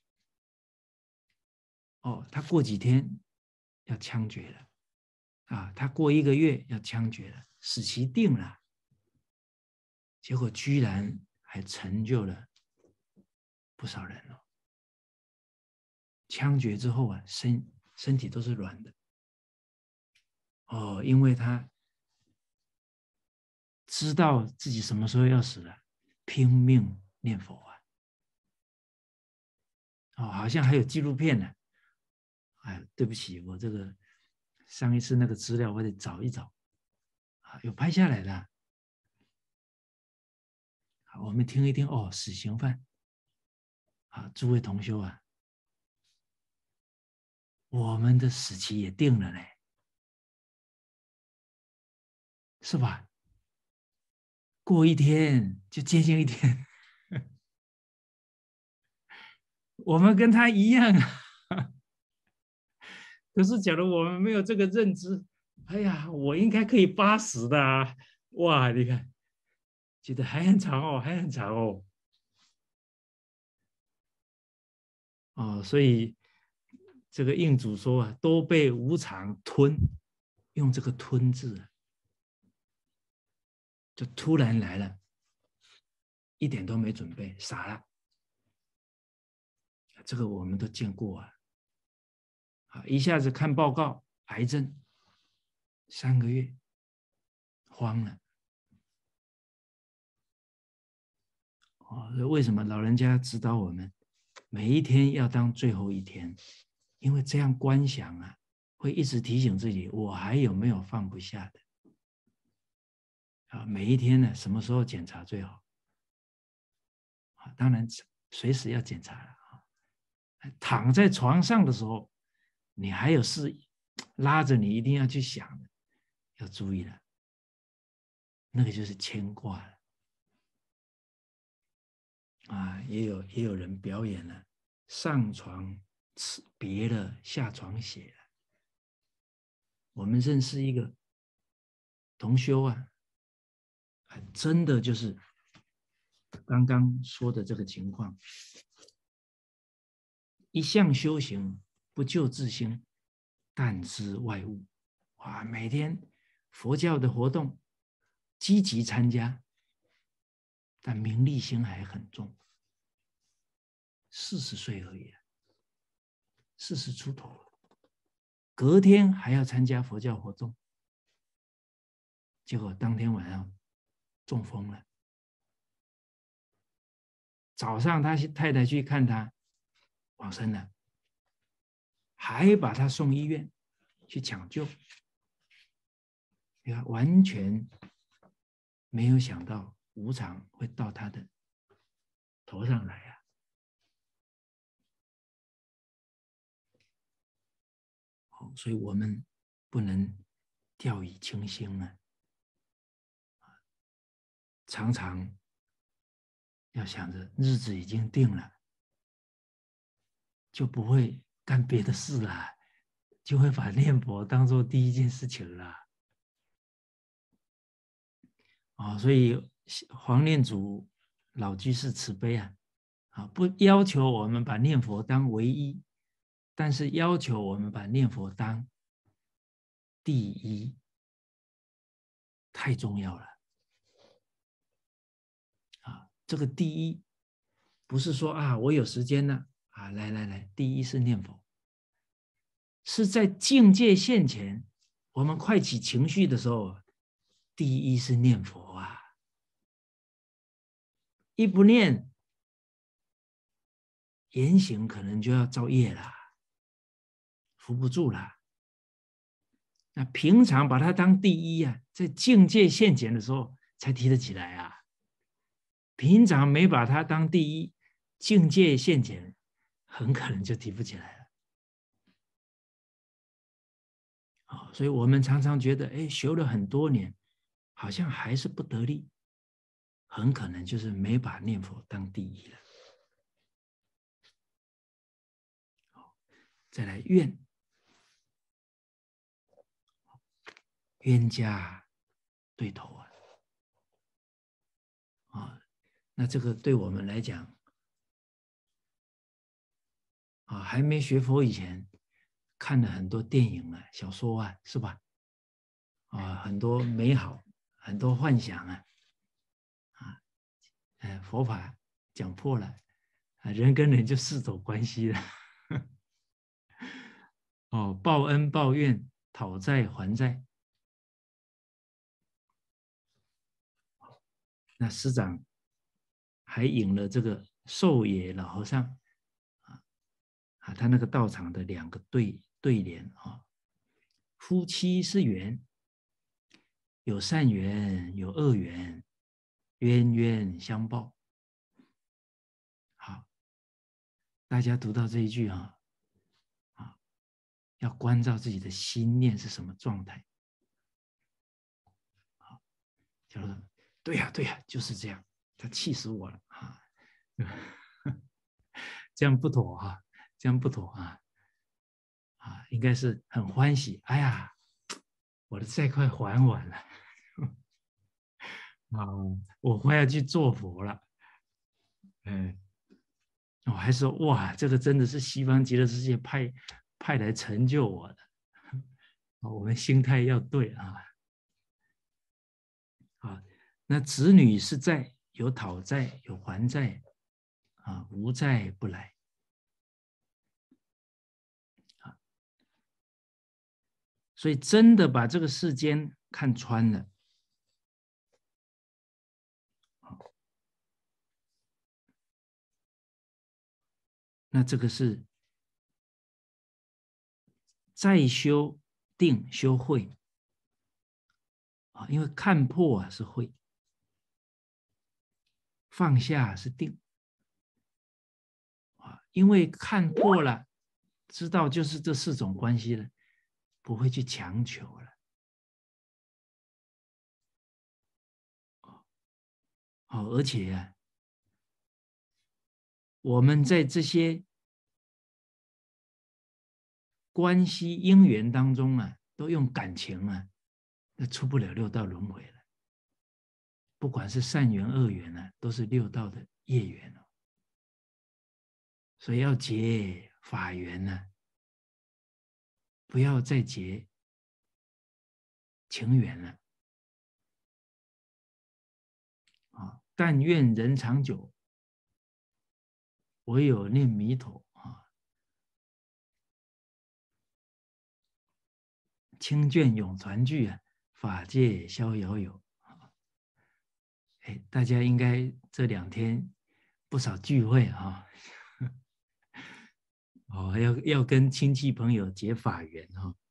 哦，他过几天要枪决了，啊，他过一个月要枪决了，死期定了，结果居然还成就了不少人哦。枪决之后啊，生身体都是软的。哦，因为他知道自己什么时候要死了，拼命念佛啊。哦，好像还有纪录片呢。哎，对不起，我这个上一次那个资料我得找一找啊，有拍下来的。好，我们听一听哦，死刑犯啊，诸位同修啊，我们的死期也定了嘞，是吧？过一天就接近一天，我们跟他一样啊。可是，假如我们没有这个认知，哎呀，我应该可以八十的啊！哇，你看，觉得还很长哦，还很长哦。哦，所以这个印主说啊，都被无常吞，用这个吞字啊，就突然来了，一点都没准备，傻了。这个我们都见过啊。啊，一下子看报告，癌症三个月，慌了。哦，为什么老人家指导我们每一天要当最后一天？因为这样观想啊，会一直提醒自己，我还有没有放不下的啊？每一天呢，什么时候检查最好？啊，当然随时要检查了啊。躺在床上的时候，你还有事拉着你一定要去想的，要注意了，那个就是牵挂了。啊，也有也有人表演了，上床吃别了，下床写了。我们认识一个同修啊，真的就是刚刚说的这个情况，一向修行不救自心，但知外物。哇，每天佛教的活动积极参加，但名利心还很重。四十岁而已啊，四十出头了，隔天还要参加佛教活动，结果当天晚上中风了。早上他太太去看他，往生了，还把他送医院去抢救。你看，完全没有想到无常会到他的头上来啊！所以我们不能掉以轻心啊，常常要想着日子已经定了，就不会干别的事了，就会把念佛当做第一件事情了。啊，所以黄念祖老居士慈悲啊，啊，不要求我们把念佛当唯一，但是要求我们把念佛当第一，太重要了。啊，这个第一不是说啊，我有时间了啊，来来来，第一是念佛，是在境界现前，我们快起情绪的时候，第一是念佛啊，一不念，言行可能就要造业了，扶不住了。那平常把它当第一啊，在境界现前的时候才提得起来啊。平常没把它当第一，境界现前，很可能就提不起来了。哦，所以我们常常觉得，哎，修了很多年，好像还是不得力，很可能就是没把念佛当第一了。再来怨，冤家对头啊，啊，那这个对我们来讲，啊，还没学佛以前，看了很多电影啊、小说啊，是吧？啊，很多美好，很多幻想啊，啊，呃，佛法讲破了，啊，人跟人就四种关系了。 哦，报恩报怨，讨债还债。那师长还引了这个寿野老和尚啊啊，他那个道场的两个对对联啊，夫妻是缘，有善缘有恶缘，冤冤相报。好，大家读到这一句啊，啊，要关照自己的心念是什么状态。啊，就是对呀、啊、对呀、啊，就是这样，他气死我了啊！这样不妥啊，这样不妥啊！啊，应该是很欢喜。哎呀，我的债快还完了啊，我快要去做佛了。嗯，我还说哇，这个真的是西方极乐世界派派来成就我的。我们心态要对啊。啊，那子女是债，有讨债，有还债，啊，无债不来。啊，所以真的把这个世间看穿了，那这个是再修定修慧啊，因为看破啊是慧，放下是定啊，因为看破了，知道就是这四种关系了，不会去强求了。哦，而且啊，我们在这些关系因缘当中啊，都用感情啊，那出不了六道轮回了。不管是善缘恶缘呢、啊，都是六道的业缘哦。所以要结法缘呢、啊，不要再结情缘了。啊，但愿人长久，唯有念弥陀啊。清眷永团聚啊，法界逍遥游。哎，大家应该这两天不少聚会啊。哦，要要跟亲戚朋友结法缘哈、哦。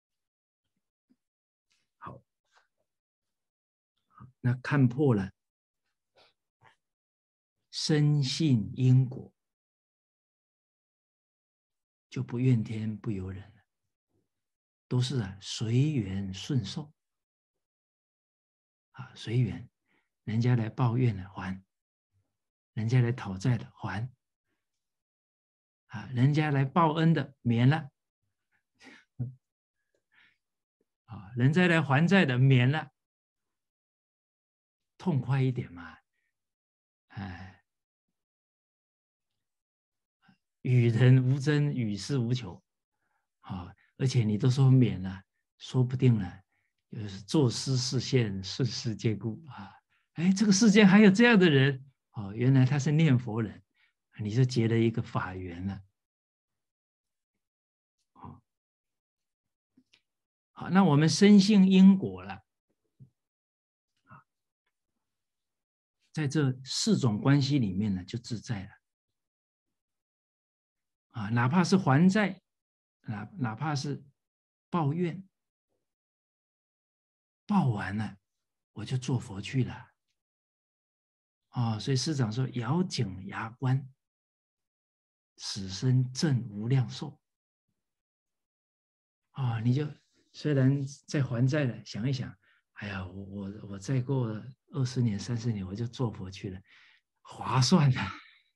好，那看破了，深信因果，就不怨天不尤人了，都是啊随缘顺受啊，随缘，人家来抱怨了还，人家来讨债的还，啊，人家来报恩的免了，啊，人家来还债的免了，痛快一点嘛，哎，与人无争，与世无求，啊，而且你都说免了，说不定呢，就是坐施示现，顺势皆故啊，哎，这个世间还有这样的人，哦，原来他是念佛人，你就结了一个法缘了。好，那我们深信因果了，在这四种关系里面呢，就自在了。啊，哪怕是还债，哪哪怕是抱怨，报完了，我就做佛去了。啊，所以师长说，咬紧牙关，此生正无量寿。啊，你就虽然在还债了，想一想，哎呀，我我我再过二十年、三十年，我就做佛去了，划算啊，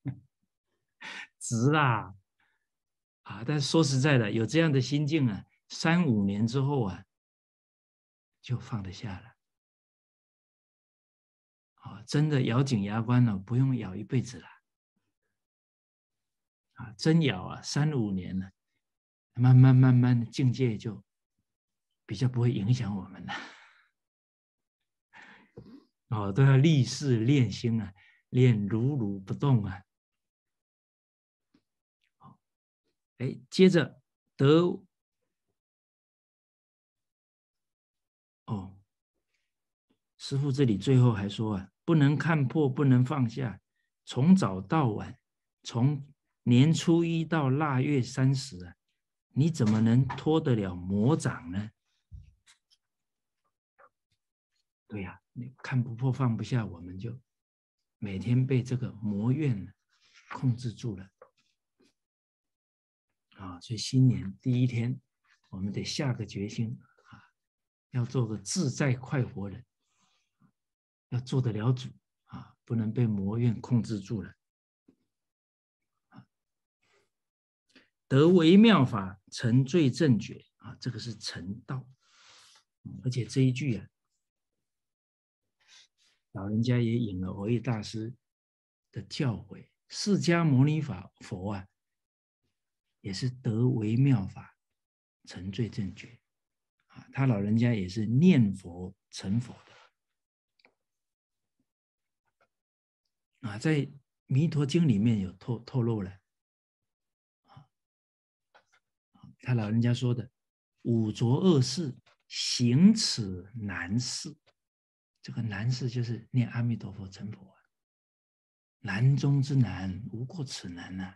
值啦！啊，但是说实在的，有这样的心境啊，三五年之后啊，就放得下了。啊，真的咬紧牙关了，不用咬一辈子了。啊，真咬啊，三五年了，慢慢慢慢的境界就比较不会影响我们了。哦，都要立誓练心啊，练如如不动啊。哎，接着得师父这里最后还说啊，不能看破，不能放下，从早到晚，从年初一到腊月三十啊，你怎么能脱得了魔掌呢？对呀、啊，你看不破放不下，我们就每天被这个魔怨控制住了啊！所以新年第一天，我们得下个决心啊，要做个自在快活人，要做得了主啊，不能被魔怨控制住了。得微妙法，成最正觉啊，这个是成道。而且这一句啊，老人家也引了蕅益大师的教诲，释迦牟尼法佛啊，也是得微妙法，成最正觉啊，他老人家也是念佛成佛的啊，在《弥陀经》里面有透透露了。他老人家说的五浊恶世，行此难事。这个难事就是念阿弥陀佛成佛啊，难中之难，无过此难呐、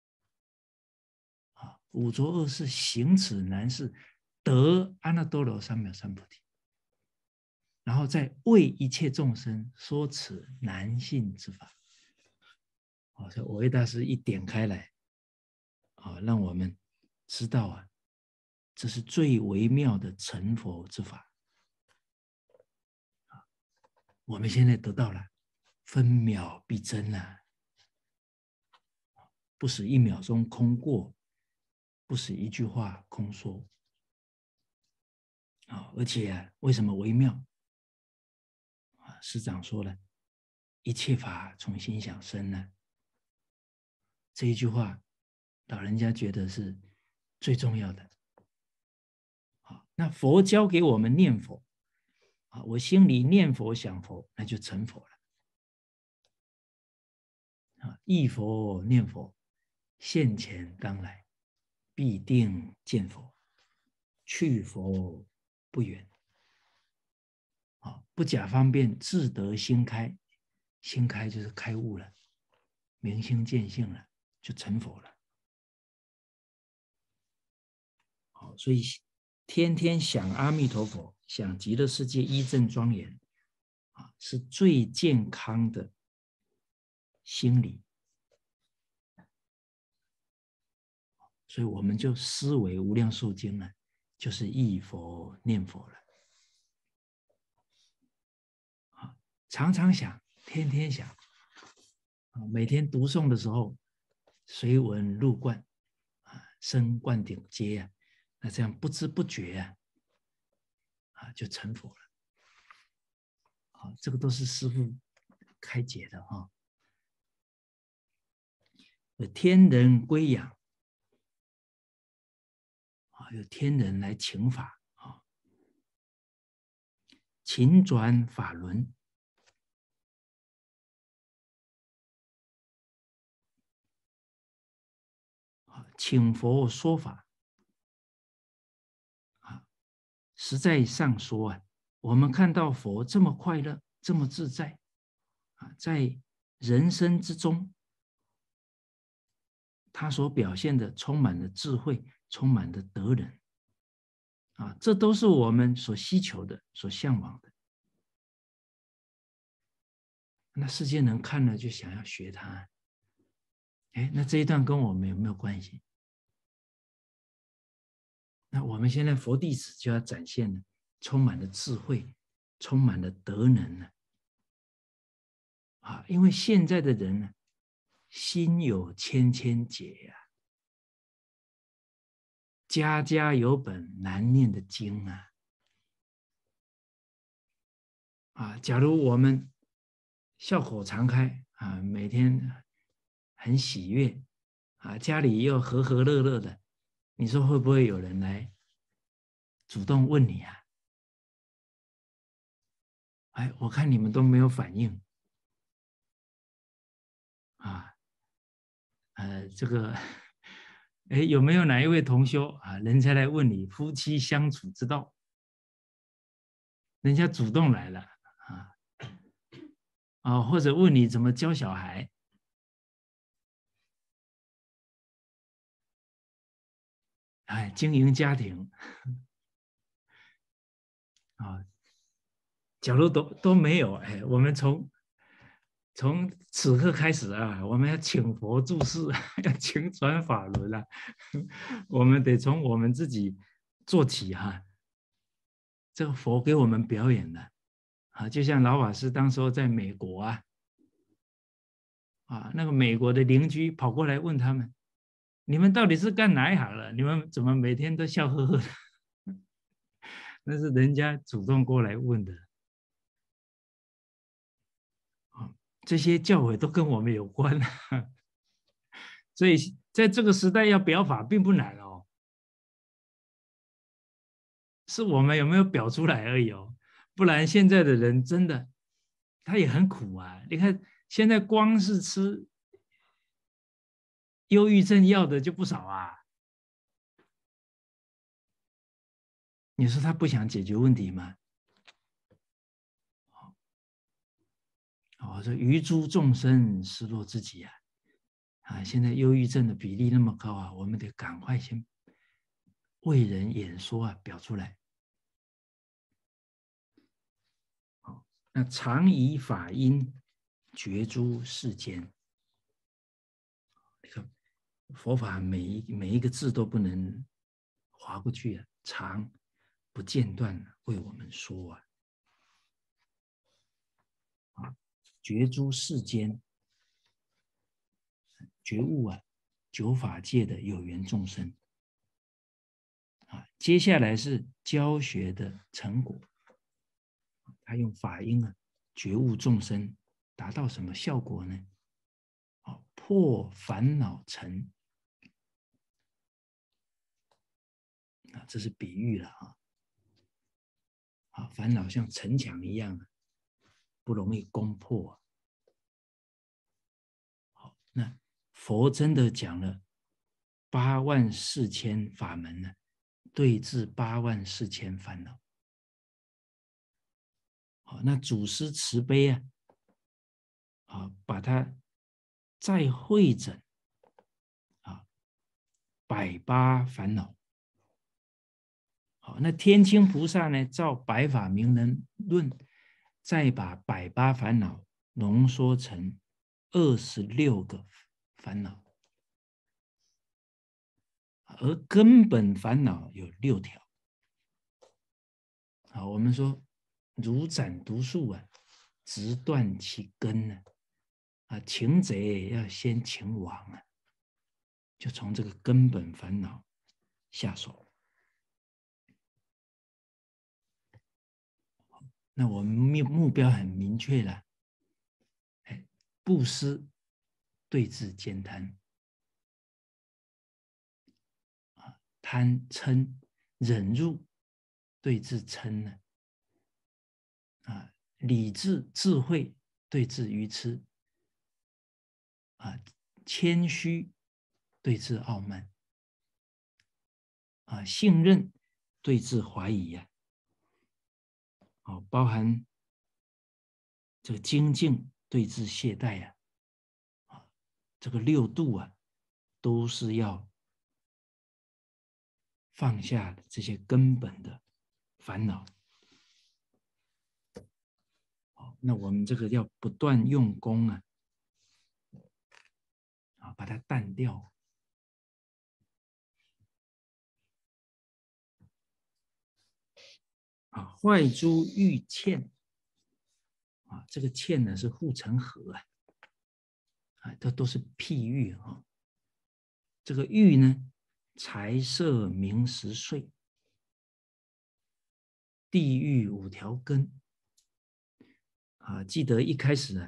啊！五浊恶世，行此难事，得阿耨多罗三藐三菩提，然后再为一切众生说此难信之法。哦，所以蕅益大师一点开来，啊，让我们知道啊，这是最微妙的成佛之法。我们现在得到了，分秒必争啊，不使一秒钟空过，不使一句话空说。啊，而且啊，为什么微妙？啊，师长说了，一切法从心想生呢。这一句话，老人家觉得是最重要的。啊，那佛教给我们念佛，啊，我心里念佛想佛，那就成佛了。啊，忆佛念佛，现前当来，必定见佛，去佛不远。啊，不假方便，自得心开，心开就是开悟了，明心见性了，就成佛了。好，所以天天想阿弥陀佛，想极乐世界一正庄严，啊，是最健康的心理。所以我们就思维无量寿经呢，就是忆佛念佛了。啊，常常想，天天想，啊，每天读诵的时候，随文入观，啊，升灌顶阶啊，那这样不知不觉啊，啊就成佛了。啊，这个都是师父开解的哈。有天人归养，啊，有天人来请法啊，请转法轮。请佛说法啊，实在上说啊，我们看到佛这么快乐，这么自在啊，在人生之中，他所表现的充满了智慧，充满了德仁啊，这都是我们所希求的、所向往的。那世间人看了就想要学他，哎，那这一段跟我们有没有关系？那我们现在佛弟子就要展现了充满了智慧，充满了德能呢。啊，因为现在的人呢，心有千千结呀、啊，家家有本难念的经啊。啊，假如我们笑口常开啊，每天很喜悦啊，家里又和和乐乐的，你说会不会有人来主动问你啊？哎，我看你们都没有反应啊，呃，这个，哎，有没有哪一位同修啊，人家来问你夫妻相处之道？人家主动来了啊， 啊，或者问你怎么教小孩，哎，经营家庭啊，假如都都没有，哎，我们从从此刻开始啊，我们要请佛注释，要请转法轮啊，我们得从我们自己做起哈、啊。这个佛给我们表演的啊，就像老法师当时候在美国啊，啊，那个美国的邻居跑过来问他们：你们到底是干哪一行的？你们怎么每天都笑呵呵的？那是人家主动过来问的。啊，这些教诲都跟我们有关，所以在这个时代要表法并不难哦，是我们有没有表出来而已哦。不然现在的人真的他也很苦啊。你看现在光是吃忧郁症药的就不少啊。你说他不想解决问题吗？哦，这余诸众生失落自己啊！啊，现在忧郁症的比例那么高啊，我们得赶快先为人演说啊，表出来。好，那常以法音觉诸世间，你看佛法每一每一个字都不能划过去啊，常不间断为我们说啊，啊，觉诸世间。觉悟啊，九法界的有缘众生啊，接下来是教学的成果，他用法音啊觉悟众生，达到什么效果呢？啊，破烦恼尘啊，这是比喻了啊，啊，烦恼像城墙一样，不容易攻破。好，那佛真的讲了八万四千法门呢，对治八万四千烦恼。好，那祖师慈悲啊，啊，把它再会诊啊，百八烦恼。好，那天亲菩萨呢，照《百法明人论》，再把百八烦恼浓缩成二十六个烦恼，而根本烦恼有六条。好，我们说如斩毒树啊，直断其根呢。啊，擒贼要先擒王啊，就从这个根本烦恼下手。那我们目标很明确了，哎，布施对治兼贪，啊，贪嗔忍辱对治嗔呢，啊，理智智慧对治愚痴，啊，谦虚对治傲慢，啊，信任对治怀疑呀、啊，哦，包含这个精进对治懈怠呀、啊，啊，这个六度啊，都是要放下这些根本的烦恼。好，那我们这个要不断用功啊，啊，把它淡掉。啊，坏诸欲堑啊，这个堑呢是护城河啊，啊，这都是譬喻啊。这个欲呢，财色名食睡，地狱五条根啊。记得一开始啊，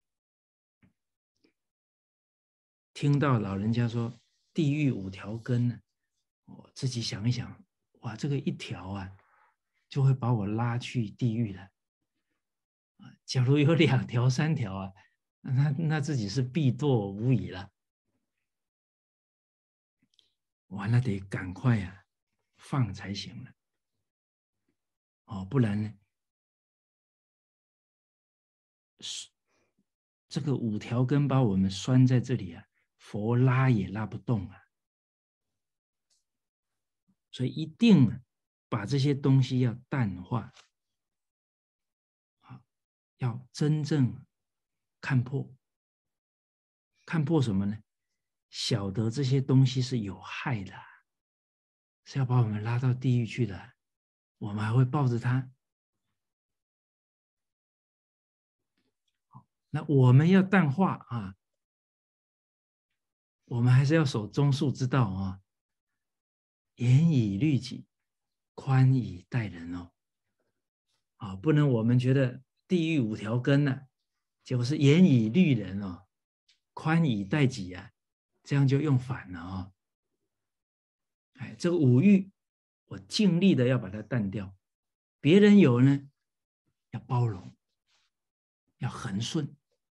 听到老人家说地狱五条根呢，我自己想一想，哇，这个一条啊，就会把我拉去地狱了。假如有两条、三条啊，那那自己是必堕无疑了。哇，那得赶快啊，放才行了。哦，不然呢， 这个五条根把我们拴在这里啊，佛拉也拉不动啊。所以一定把这些东西要淡化，啊，要真正看破。看破什么呢？晓得这些东西是有害的，是要把我们拉到地狱去的，我们还会抱着它。那我们要淡化啊，我们还是要守中恕之道啊，严以律己，宽以待人哦。啊，不能我们觉得地狱五条根呢、啊，结果是严以律人哦，宽以待己啊，这样就用反了哦。哎，这个五欲，我尽力的要把它淡掉，别人有呢，要包容，要恒顺，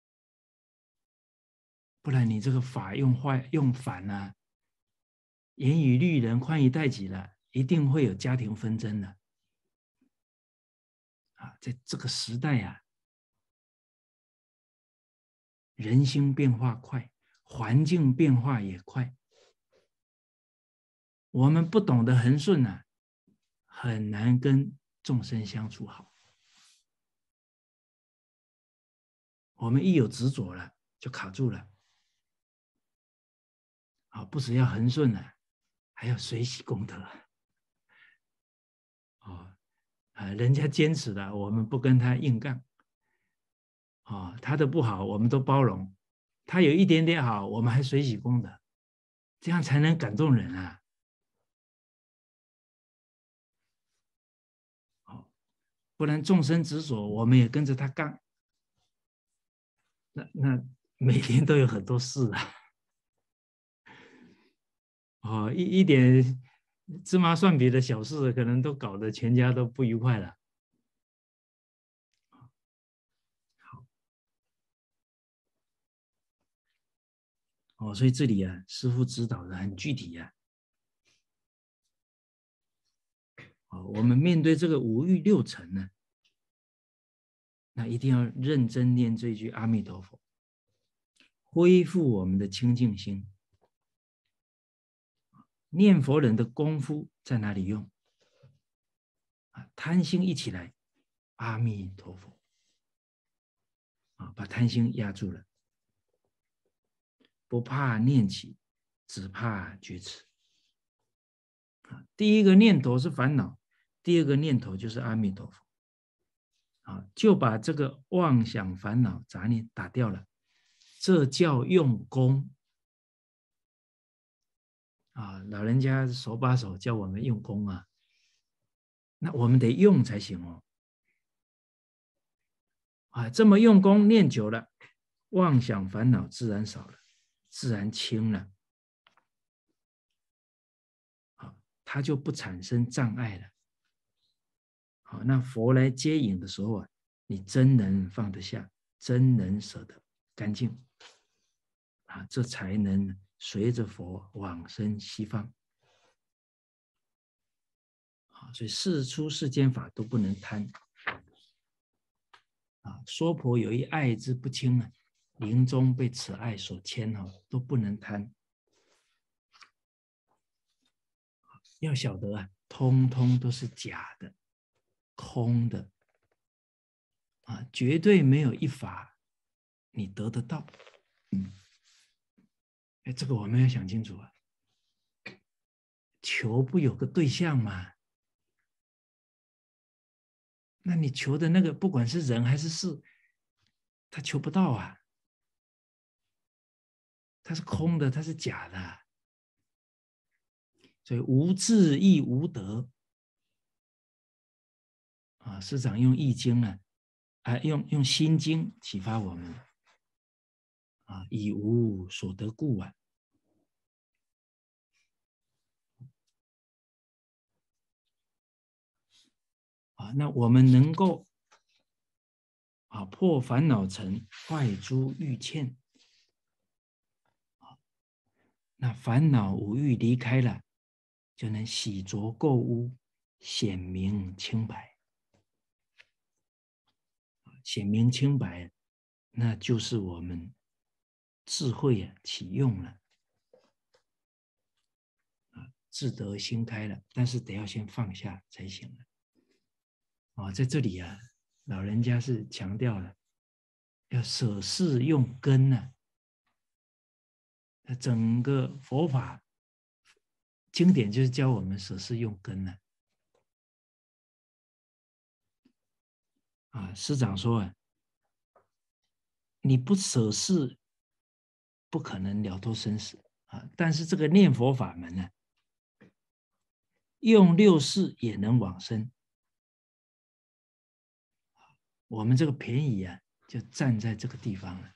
不然你这个法用坏用反啊，严以律人，宽以待己了，一定会有家庭纷争的。啊，在这个时代啊，人心变化快，环境变化也快，我们不懂得恒顺啊，很难跟众生相处好。我们一有执着了，就卡住了。啊，不只要恒顺了、啊，还要随喜功德。哦，啊，人家坚持了，我们不跟他硬杠。哦，他的不好，我们都包容；他有一点点好，我们还随喜功德，这样才能感动人啊。哦，不然众生执着，我们也跟着他杠，那那每天都有很多事啊。哦，一一点芝麻蒜皮的小事，可能都搞得全家都不愉快了。好，哦，所以这里啊，师父指导的很具体啊。哦，我们面对这个五欲六尘呢，那一定要认真念这句阿弥陀佛，恢复我们的清净心。念佛人的功夫在哪里用？啊，贪心一起来，阿弥陀佛，啊，把贪心压住了，不怕念起，只怕觉迟。啊，第一个念头是烦恼，第二个念头就是阿弥陀佛。啊，就把这个妄想、烦恼、杂念打掉了，这叫用功。啊，老人家手把手教我们用功啊，那我们得用才行哦。啊，这么用功念久了，妄想烦恼自然少了，自然轻了，啊，它就不产生障碍了。好，那佛来接引的时候啊，你真能放得下，真能舍得干净，啊，这才能随着佛往生西方。啊，所以世出世间法都不能贪。啊，娑婆有一爱之不轻啊，临终被此爱所牵哦，都不能贪。要晓得啊，通通都是假的、空的啊，绝对没有一法你得得到。嗯，哎，这个我们要想清楚啊。求不有个对象嘛？那你求的那个，不管是人还是事，他求不到啊，它是空的，它是假的。所以无智亦无德啊！师长用易经呢，啊，用用心经启发我们啊，以无所得故啊。啊，那我们能够啊破烦恼尘，坏诸欲堑。啊，那烦恼五欲离开了，就能洗濯垢污，显明清白。显明清白， 那就是我们智慧啊启用了，啊，智德心开了，但是得要先放下才行了。啊，在这里啊，老人家是强调了要舍事用根呢、啊。整个佛法经典就是教我们舍事用根呢、啊。啊，师长说啊，你不舍事，不可能了脱生死啊。但是这个念佛法门呢、啊，用六事也能往生。我们这个便宜啊，就站在这个地方了。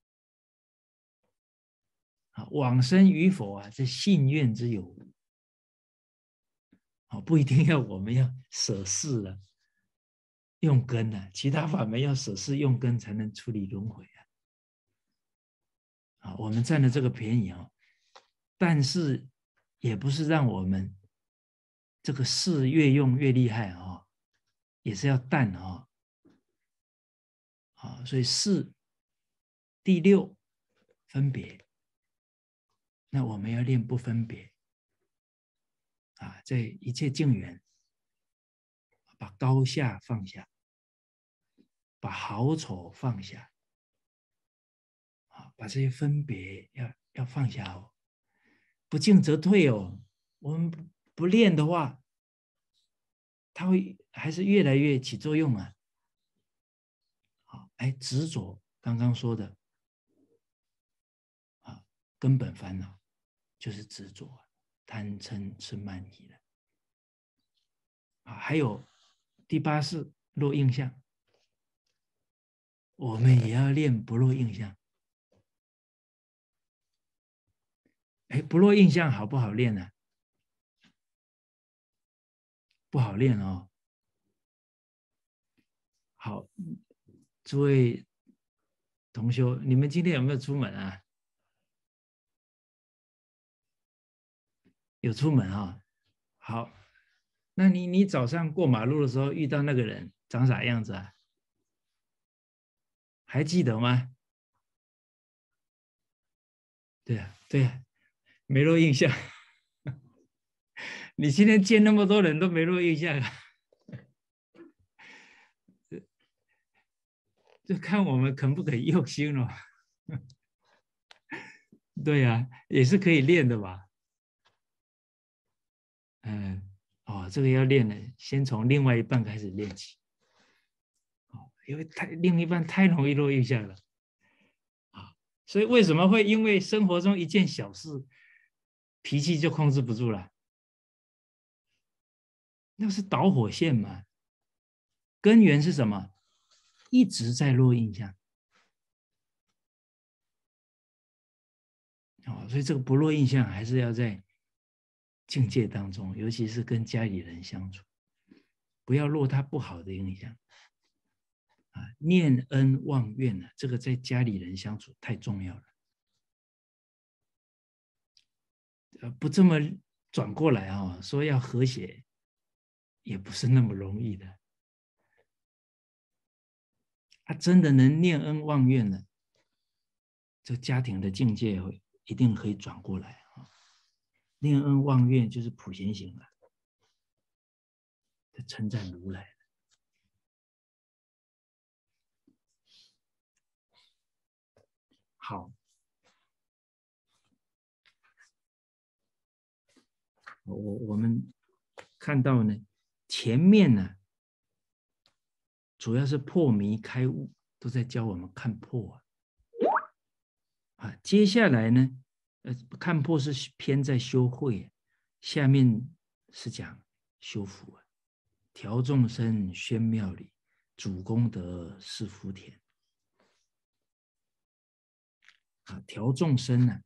啊，往生与否啊，这信愿之有。啊，不一定要我们要舍事了，用根啊，其他法门要舍事用根才能处理轮回啊。啊，我们占了这个便宜啊，但是也不是让我们这个事越用越厉害啊，也是要淡啊。啊，所以事第六分别，那我们要练不分别啊，在一切境缘，把高下放下，把好丑放下，啊，把这些分别要要放下哦，不进则退哦。我们不不练的话，它会还是越来越起作用啊。好，哎，执着刚刚说的啊，根本烦恼就是执着，贪嗔痴慢疑了。啊，还有第八是落印象，我们也要练不落印象。哎，不落印象好不好练呢、啊？不好练哦。好，诸位同修，你们今天有没有出门啊？有出门啊、哦？好，那你你早上过马路的时候遇到那个人长啥样子啊？还记得吗？对啊，对啊，没落印象。你今天见那么多人都没落印象啊？就看我们肯不肯用心了。对啊，也是可以练的吧？嗯，哦，这个要练的，先从另外一半开始练起。哦，因为太另一半太容易落印象了啊，所以为什么会因为生活中一件小事，脾气就控制不住了？那是导火线嘛？根源是什么？一直在落印象。哦，所以这个不落印象还是要在境界当中，尤其是跟家里人相处，不要落他不好的印象。啊，念恩忘怨呢、啊，这个在家里人相处太重要了。呃，不这么转过来啊、哦，说要和谐，也不是那么容易的。他真的能念恩忘怨呢，这家庭的境界一定可以转过来啊。念恩忘怨就是普贤行了，称赞如来。好，我我们看到呢，前面呢，主要是破迷开悟，都在教我们看破啊。啊，接下来呢，呃，看破是偏在修慧，下面是讲修福啊，调众生宣妙理，主功德是福田。啊，调众生呢、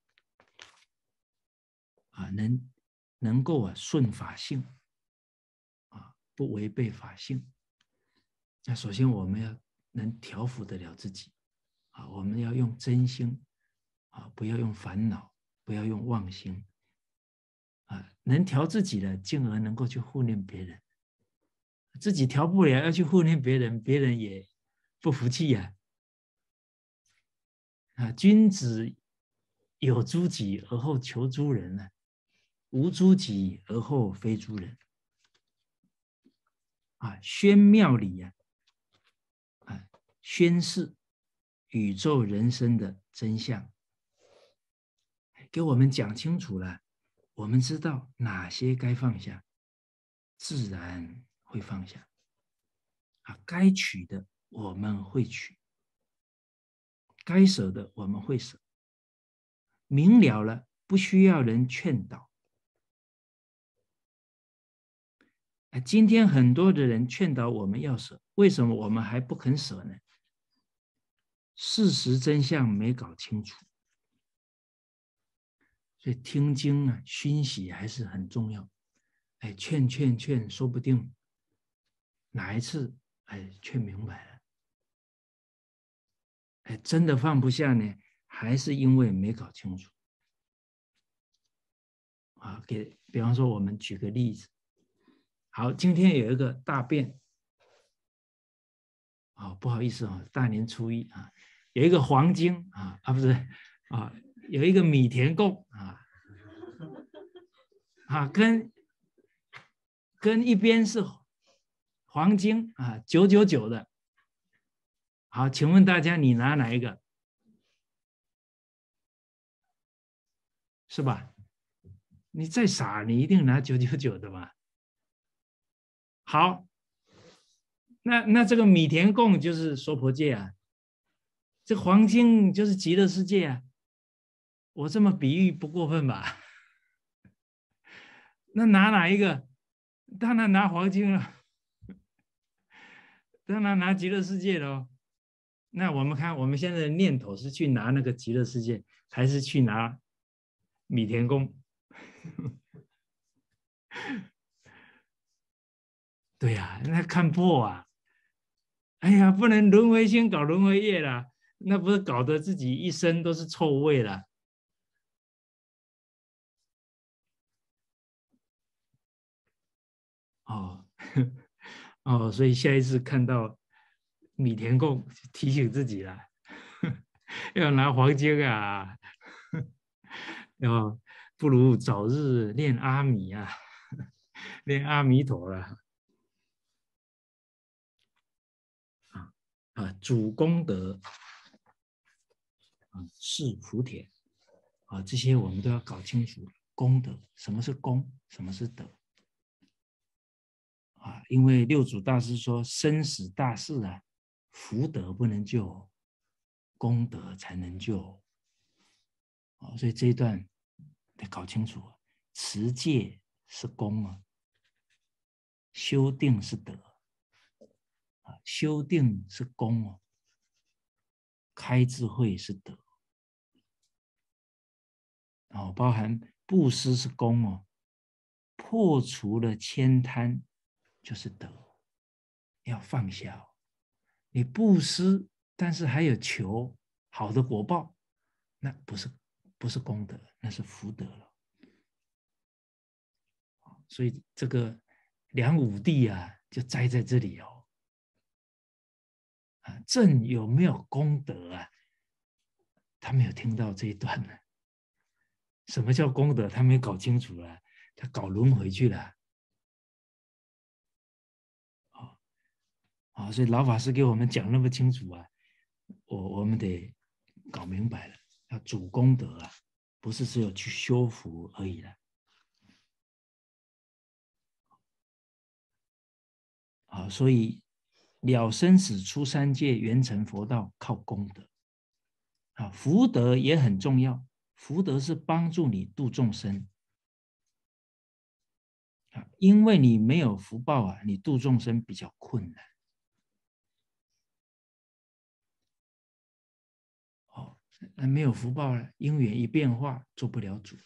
啊，啊，能能够啊顺法性，啊，不违背法性。那首先我们要能调伏得了自己，啊，我们要用真心，啊，不要用烦恼，不要用妄心。啊，能调自己的，进而能够去护念别人。自己调不了，要去护念别人，别人也不服气呀、 啊，君子有诸己而后求诸人啊，无诸己而后非诸人。啊，宣妙理啊，啊，宣示宇宙人生的真相，给我们讲清楚了，我们知道哪些该放下，自然会放下。啊，该取的我们会取，该舍的我们会舍。明了了，不需要人劝导。今天很多的人劝导我们要舍，为什么我们还不肯舍呢？事实真相没搞清楚。所以听经啊，熏习还是很重要。哎，劝劝劝，说不定哪一次哎劝明白了。哎，真的放不下呢，还是因为没搞清楚。啊，给比方说，我们举个例子。好，今天有一个大便，哦，不好意思啊，大年初一啊，有一个黄金啊啊，不是啊，有一个米田共啊啊，跟跟一边是黄金啊，九九九的。好，请问大家，你拿哪一个？是吧？你再傻，你一定拿九九九的吧？好，那那这个米田共就是娑婆界啊，这黄金就是极乐世界啊。我这么比喻不过分吧？那拿哪一个？当然拿黄金了，当然拿极乐世界了哦。那我们看，我们现在的念头是去拿那个极乐世界，还是去拿米田共？对呀、啊，那看破啊！哎呀，不能轮回心搞轮回业啦，那不是搞得自己一生都是臭味了。哦，哦，所以下一次看到米田共，提醒自己了，要拿黄金啊，要不如早日练阿弥啊，练阿弥陀了。啊啊，主功德啊，是福田啊，这些我们都要搞清楚。功德，什么是功？什么是德？啊，因为六祖大师说，生死大事啊，福德不能救，功德才能救。啊，所以这一段得搞清楚，持戒是功啊，修定是德啊，修定是功哦，开智慧是德。哦，包含布施是功哦，破除了悭贪就是德，要放下哦。你布施，但是还有求好的果报，那不是不是功德，那是福德了。所以这个梁武帝啊，就栽在这里哦。啊，朕有没有功德啊？他没有听到这一段呢。什么叫功德？他没搞清楚了，他搞轮回去了。啊、哦，所以老法师给我们讲那么清楚啊，我我们得搞明白了，要主功德啊，不是只有去修福而已了。啊，所以了生死出三界，圆成佛道，靠功德。啊，福德也很重要，福德是帮助你度众生。啊，因为你没有福报啊，你度众生比较困难。哦，那没有福报了，因缘一变化，做不了主。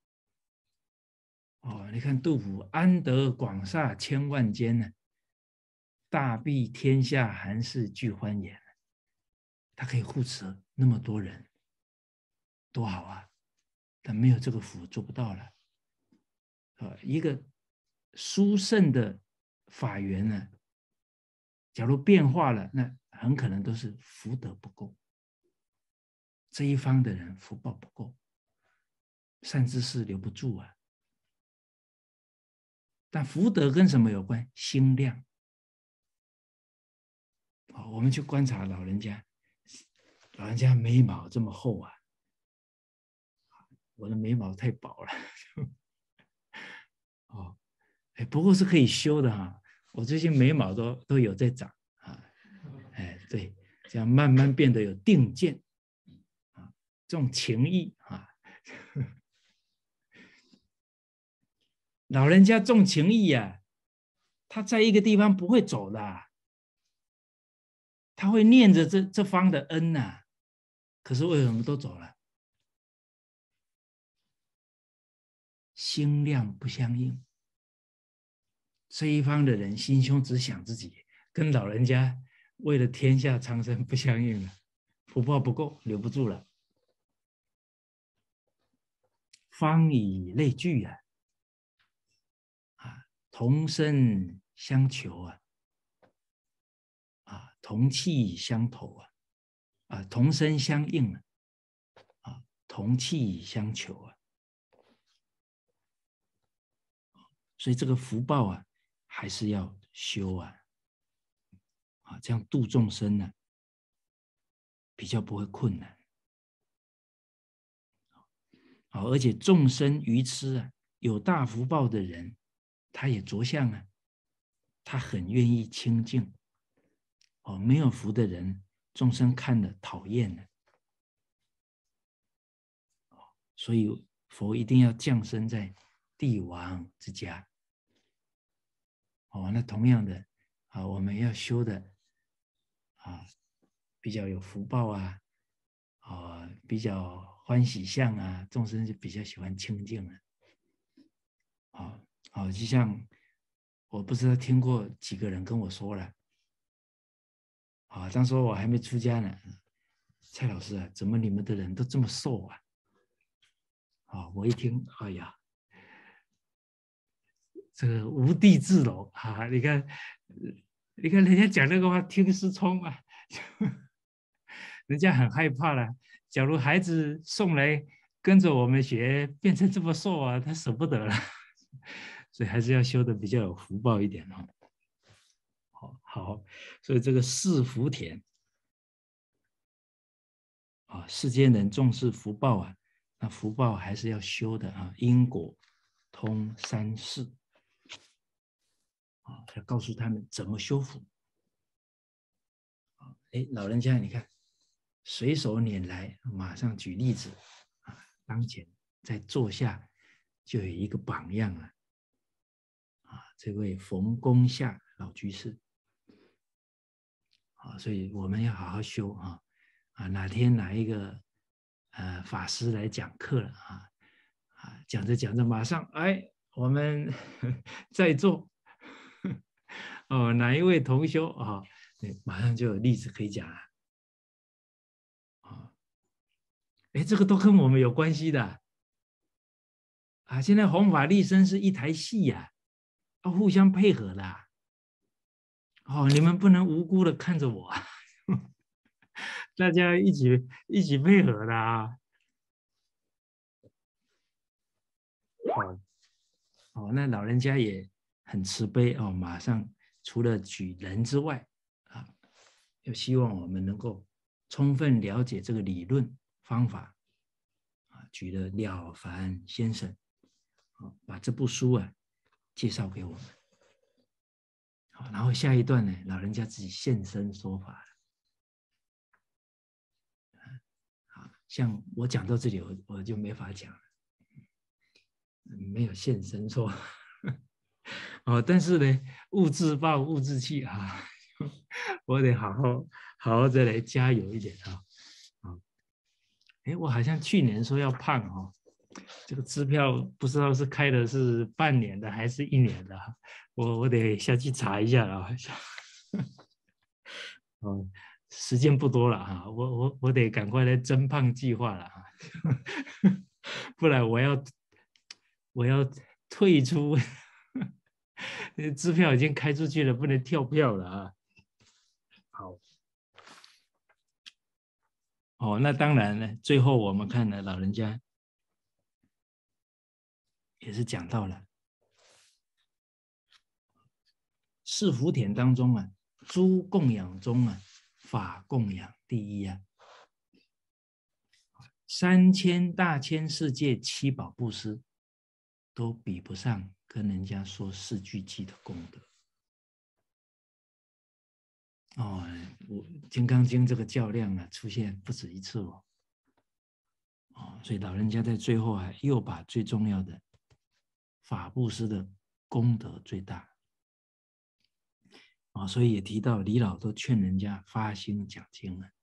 哦，你看杜甫，安得广厦千万间呢？大庇天下寒士俱欢颜。他可以护持那么多人，多好啊！但没有这个福，做不到了。呃，一个殊胜的法缘呢，假如变化了，那很可能都是福德不够。 这一方的人福报不够，善知识留不住啊。但福德跟什么有关？心量。哦，我们去观察老人家，老人家眉毛这么厚啊，我的眉毛太薄了。哦，哎，不过是可以修的哈、啊。我最近眉毛都都有在长啊，哎，对，这样慢慢变得有定见啊，重情义啊。老人家重情义啊，他在一个地方不会走的、啊，他会念着这这方的恩呐、啊，可是为什么都走了？心量不相应。这一方的人心胸只想自己，跟老人家为了天下苍生不相应了，福报不够，留不住了。方以类聚啊，啊，同声相求啊，啊，同气相投啊，啊，同声相应啊，啊，同气相求啊。所以这个福报啊，还是要修啊，啊，这样度众生呢、啊，比较不会困难。好，而且众生愚痴啊，有大福报的人，他也着相啊，他很愿意清净。哦，没有福的人，众生看了讨厌了。所以佛一定要降生在帝王之家。哦，那同样的啊，我们要修的啊，比较有福报啊，啊，比较欢喜相啊，众生就比较喜欢清净了。啊，啊，就像我不知道听过几个人跟我说了，啊，当时我还没出家呢，蔡老师啊，怎么你们的人都这么瘦啊？啊，我一听，哎呀，这个无地自容啊！你看，你看人家讲那个话，听失聪啊，人家很害怕了。假如孩子送来跟着我们学，变成这么瘦啊，他舍不得了。所以还是要修的比较有福报一点哦。好，好，所以这个四福田啊，世间人重视福报啊，那福报还是要修的啊，因果通三世。啊，要告诉他们怎么修福。啊，哎，老人家，你看，随手拈来，马上举例子啊，当前在座下就有一个榜样啊，啊，这位冯公夏老居士，啊，所以我们要好好修啊，啊，哪天哪一个呃法师来讲课了啊，啊，讲着讲着，马上哎，我们在座。哦，哪一位同修啊？对，马上就有例子可以讲了。啊，哎，这个都跟我们有关系的啊！现在弘法利生是一台戏呀、啊，要互相配合的、啊。哦，你们不能无辜的看着我，大家一起一起配合的啊。好，哦，那老人家也很慈悲哦，马上除了举人之外啊，又希望我们能够充分了解这个理论方法啊，举了了凡先生，啊，把这部书啊介绍给我们。好，然后下一段呢，老人家自己现身说法了。啊，像我讲到这里，我我就没法讲了，没有现身说。哦，但是呢，物自暴物自弃啊，我得好好好好再来加油一点啊。啊，哎，我好像去年说要胖哦，这个支票不知道是开的是半年的还是一年的，我我得下去查一下啊。哦，时间不多了哈，我我我得赶快来增胖计划了啊，不然我要我要退出，支票已经开出去了，不能跳票了啊。好， 哦，那当然了，最后我们看了老人家也是讲到了四福田当中啊，诸供养中啊，法供养第一啊。三千大千世界七宝布施都比不上跟人家说四句偈的功德。哦，我《金刚经》这个较量啊，出现不止一次哦。哦，所以老人家在最后啊，又把最重要的法布施的功德最大。啊、哦，所以也提到李老都劝人家发心讲经了。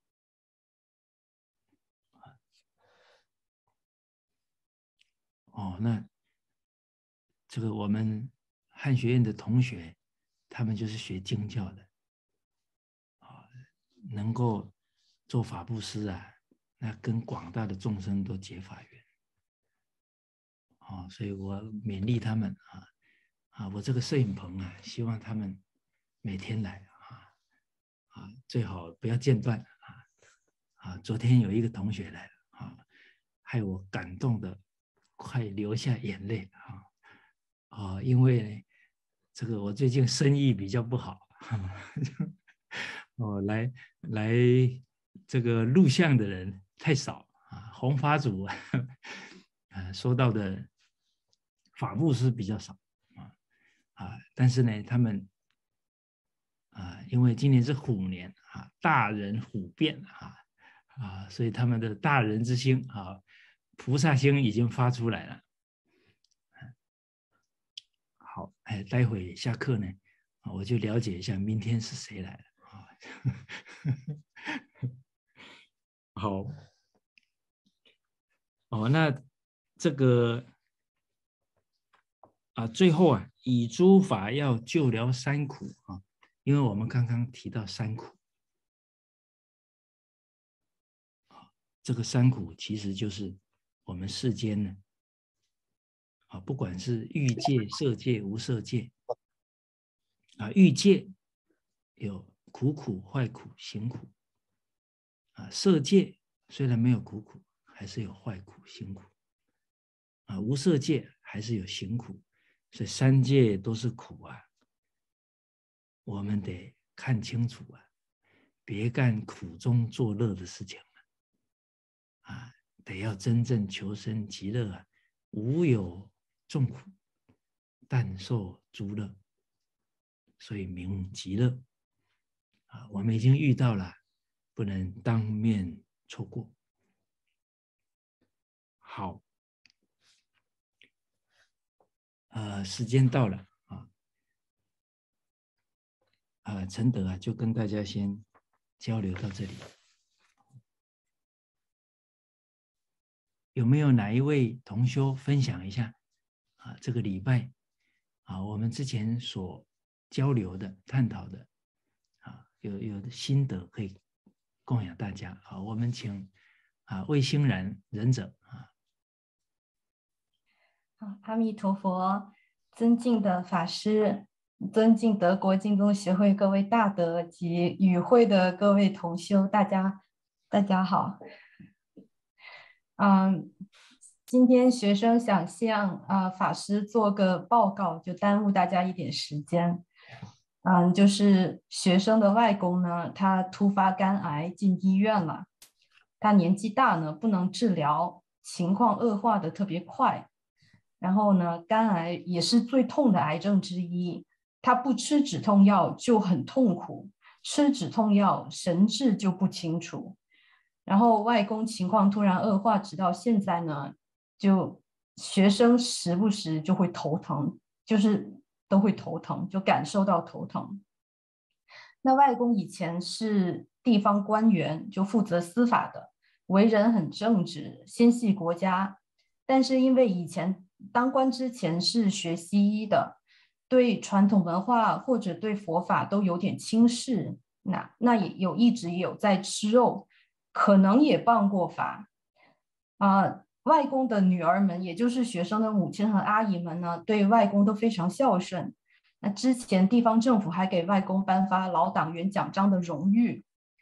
哦，那这个我们汉学院的同学，他们就是学经教的，啊、哦，能够做法布施啊，那跟广大的众生都结法缘。啊、哦，所以我勉励他们啊，啊，我这个摄影棚啊，希望他们每天来啊，啊，最好不要间断啊。啊，昨天有一个同学来了啊，害我感动的快流下眼泪啊。啊，因为呢，这个我最近生意比较不好，哦，来来这个录像的人太少啊，弘法组啊，啊收到的法布施比较少啊啊，但是呢，他们啊，因为今年是虎年啊，大人虎变啊啊，所以他们的大人之心啊，菩萨心已经发出来了。好，哎，待会下课呢，我就了解一下明天是谁来了啊。好，哦，那这个啊，最后啊，以诸法要救疗三苦啊，因为我们刚刚提到三苦，啊，这个三苦其实就是我们世间呢，啊，不管是欲界、色界、无色界。啊，欲界有苦苦、坏苦、行苦，啊，色界虽然没有苦苦，还是有坏苦、行苦，啊，无色界还是有行苦，所以三界都是苦啊，我们得看清楚啊，别干苦中作乐的事情啊，啊，得要真正求生极乐啊，无有众苦，但受诸乐。所以名极乐啊，我们已经遇到了，不能当面错过。好，呃，时间到了啊，呃，陈德啊，就跟大家先交流到这里。有没有哪一位同修分享一下啊？这个礼拜啊，我们之前所交流的、探讨的啊，有有的心得可以供养大家啊。我们请啊魏欣然忍者啊。 好，阿弥陀佛，尊敬的法师，尊敬德国净宗协会各位大德及与会的各位同修，大家大家好。嗯，今天学生想向啊、呃、法师做个报告，就耽误大家一点时间。嗯，就是学生的外公呢，他突发肝癌进医院了，他年纪大呢，不能治疗，情况恶化的特别快。然后呢，肝癌也是最痛的癌症之一，他不吃止痛药就很痛苦，吃止痛药神志就不清楚。然后外公情况突然恶化，直到现在呢，就学生时不时就会头疼，就是都会头疼，就感受到头疼。那外公以前是地方官员，就负责司法的，为人很正直，心系国家。但是因为以前当官之前是学西医的，对传统文化或者对佛法都有点轻视，那那也有一直也有在吃肉，可能也谤过法啊、呃。外公的女儿们，也就是学生的母亲和阿姨们呢，对外公都非常孝顺。那之前地方政府还给外公颁发老党员奖章的荣誉。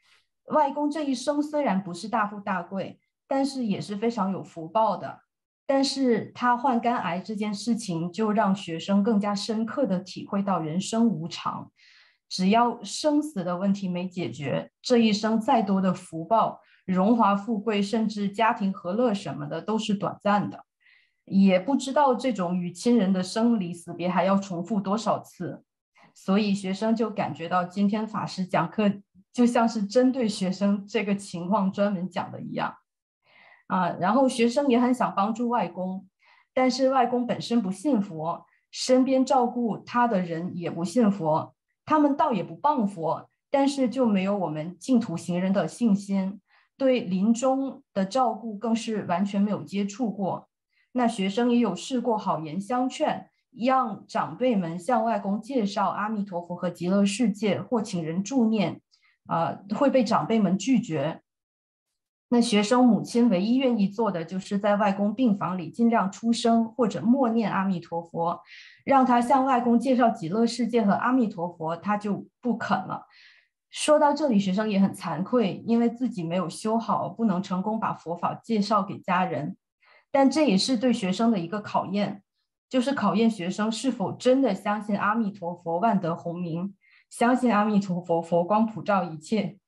外公这一生虽然不是大富大贵，但是也是非常有福报的。但是他患肝癌这件事情，就让学生更加深刻地体会到人生无常。只要生死的问题没解决，这一生再多的福报、荣华富贵，甚至家庭和乐什么的，都是短暂的。也不知道这种与亲人的生离死别还要重复多少次。所以学生就感觉到今天法师讲课就像是针对学生这个情况专门讲的一样啊。然后学生也很想帮助外公，但是外公本身不信佛，身边照顾他的人也不信佛，他们倒也不谤佛，但是就没有我们净土行人的信心，对临终的照顾更是完全没有接触过。那学生也有试过好言相劝，让长辈们向外公介绍阿弥陀佛和极乐世界，或请人助念，呃，会被长辈们拒绝。那学生母亲唯一愿意做的，就是在外公病房里尽量出声或者默念阿弥陀佛，让他向外公介绍极乐世界和阿弥陀佛，他就不肯了。说到这里，学生也很惭愧，因为自己没有修好，不能成功把佛法介绍给家人。但这也是对学生的一个考验，就是考验学生是否真的相信阿弥陀佛万德洪名，相信阿弥陀佛佛光普照一切，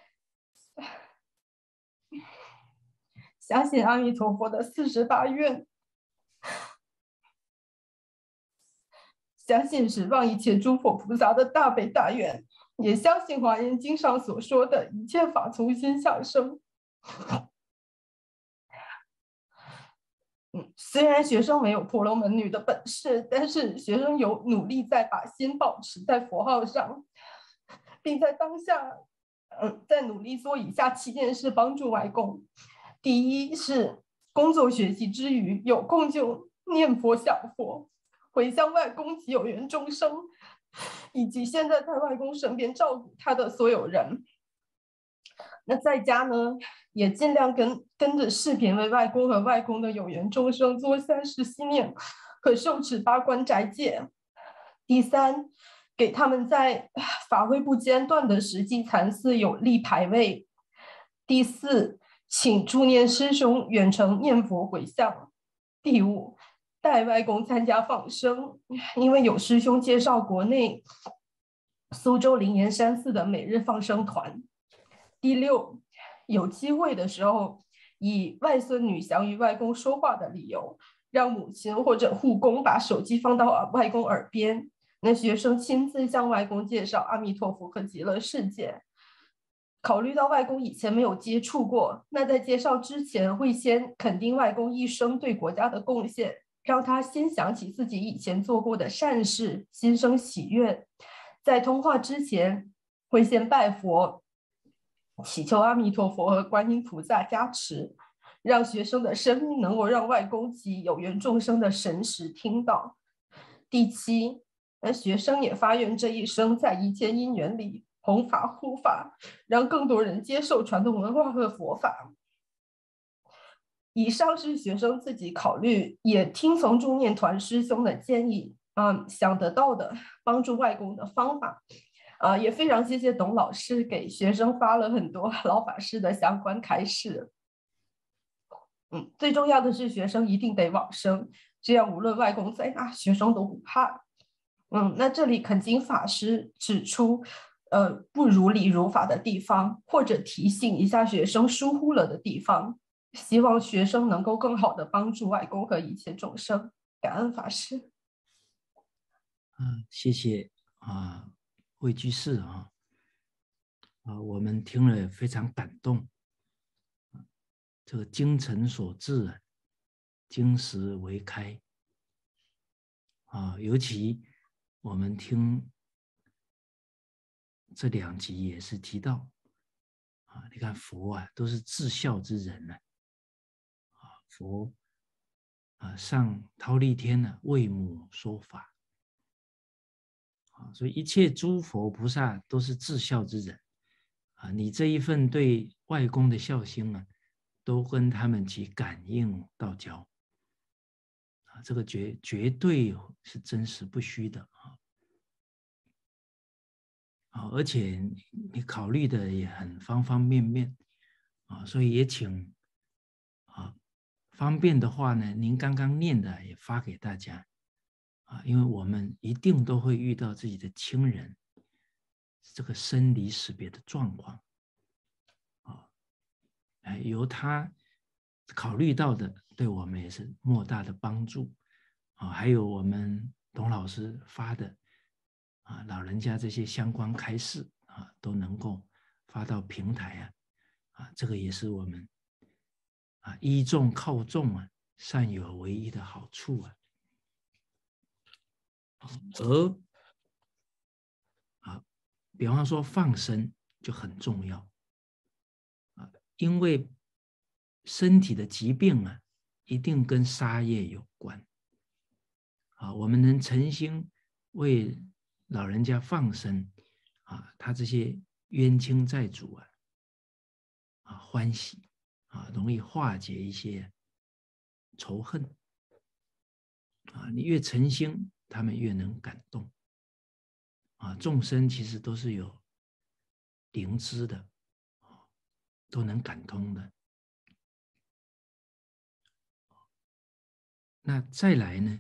相信阿弥陀佛的四十大愿，相信十方一切诸佛菩萨的大悲大愿，也相信华严经上所说的一切法从心想生。嗯，虽然学生没有婆罗门女的本事，但是学生有努力在把心保持在佛号上，并在当下，嗯，在努力做以下七件事帮助外公。第一是工作学习之余，有空就念佛想佛，回向外公及有缘众生，以及现在在外公身边照顾他的所有人。那在家呢，也尽量跟跟着视频为外公和外公的有缘众生做三世心念和受持八关斋戒。第三，给他们在法会不间断的实际禅寺有力牌位。第四，请助念师兄远程念佛回向。第五，带外公参加放生，因为有师兄介绍国内苏州灵岩山寺的每日放生团。第六，有机会的时候，以外孙女想与外公说话的理由，让母亲或者护工把手机放到外公耳边，那学生亲自向外公介绍阿弥陀佛和极乐世界。考虑到外公以前没有接触过，那在介绍之前会先肯定外公一生对国家的贡献，让他先想起自己以前做过的善事，心生喜悦。在通话之前会先拜佛，祈求阿弥陀佛和观音菩萨加持，让学生的生命能够让外公及有缘众生的神识听到。第七，学生也发愿这一生在一切因缘里弘法护法，让更多人接受传统文化和佛法。以上是学生自己考虑，也听从助念团师兄的建议，嗯，想得到的帮助外公的方法。呃，也非常谢谢董老师给学生发了很多老法师的相关开示。嗯，最重要的是学生一定得往生，这样无论外公在哪，学生都不怕。嗯，那这里恳请法师指出，呃，不如理如法的地方，或者提醒一下学生疏忽了的地方，希望学生能够更好的帮助外公和一切众生。感恩法师。 嗯，谢谢啊。魏居士啊，啊，我们听了非常感动。这个精诚所至啊，金石为开啊。尤其我们听这两集也是提到啊，你看佛啊都是至孝之人呢啊，佛啊上忉利天呢为母说法。所以一切诸佛菩萨都是至孝之人啊！你这一份对外公的孝心啊，都跟他们起感应道交啊，这个绝绝对是真实不虚的啊！ 啊，而且你考虑的也很方方面面啊，所以也请啊方便的话呢，您刚刚念的也发给大家啊，因为我们一定都会遇到自己的亲人这个生离死别的状况啊，哎，由他考虑到的，对我们也是莫大的帮助啊，还有我们董老师发的啊，老人家这些相关开示啊，都能够发到平台啊，啊，这个也是我们啊依众靠众啊，善有为一的好处啊。而啊，比方说放生就很重要啊，因为身体的疾病啊，一定跟杀业有关啊。我们能诚心为老人家放生啊，他这些冤亲债主啊，啊欢喜啊，容易化解一些仇恨啊。你越诚心，他们越能感动啊。众生其实都是有灵知的，都能感通的。那再来呢？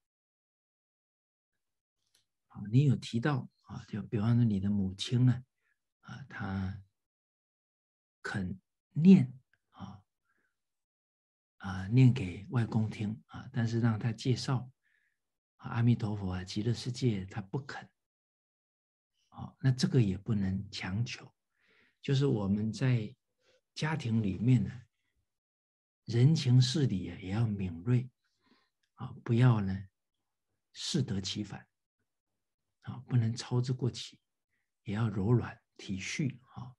啊，你有提到啊，就比方说你的母亲呢，啊，她肯念啊啊念给外公听啊，但是让他介绍啊阿弥陀佛啊极乐世界，他不肯。啊，那这个也不能强求，就是我们在家庭里面呢，人情事理也要敏锐啊，不要呢适得其反啊，不能操之过急，也要柔软体恤啊。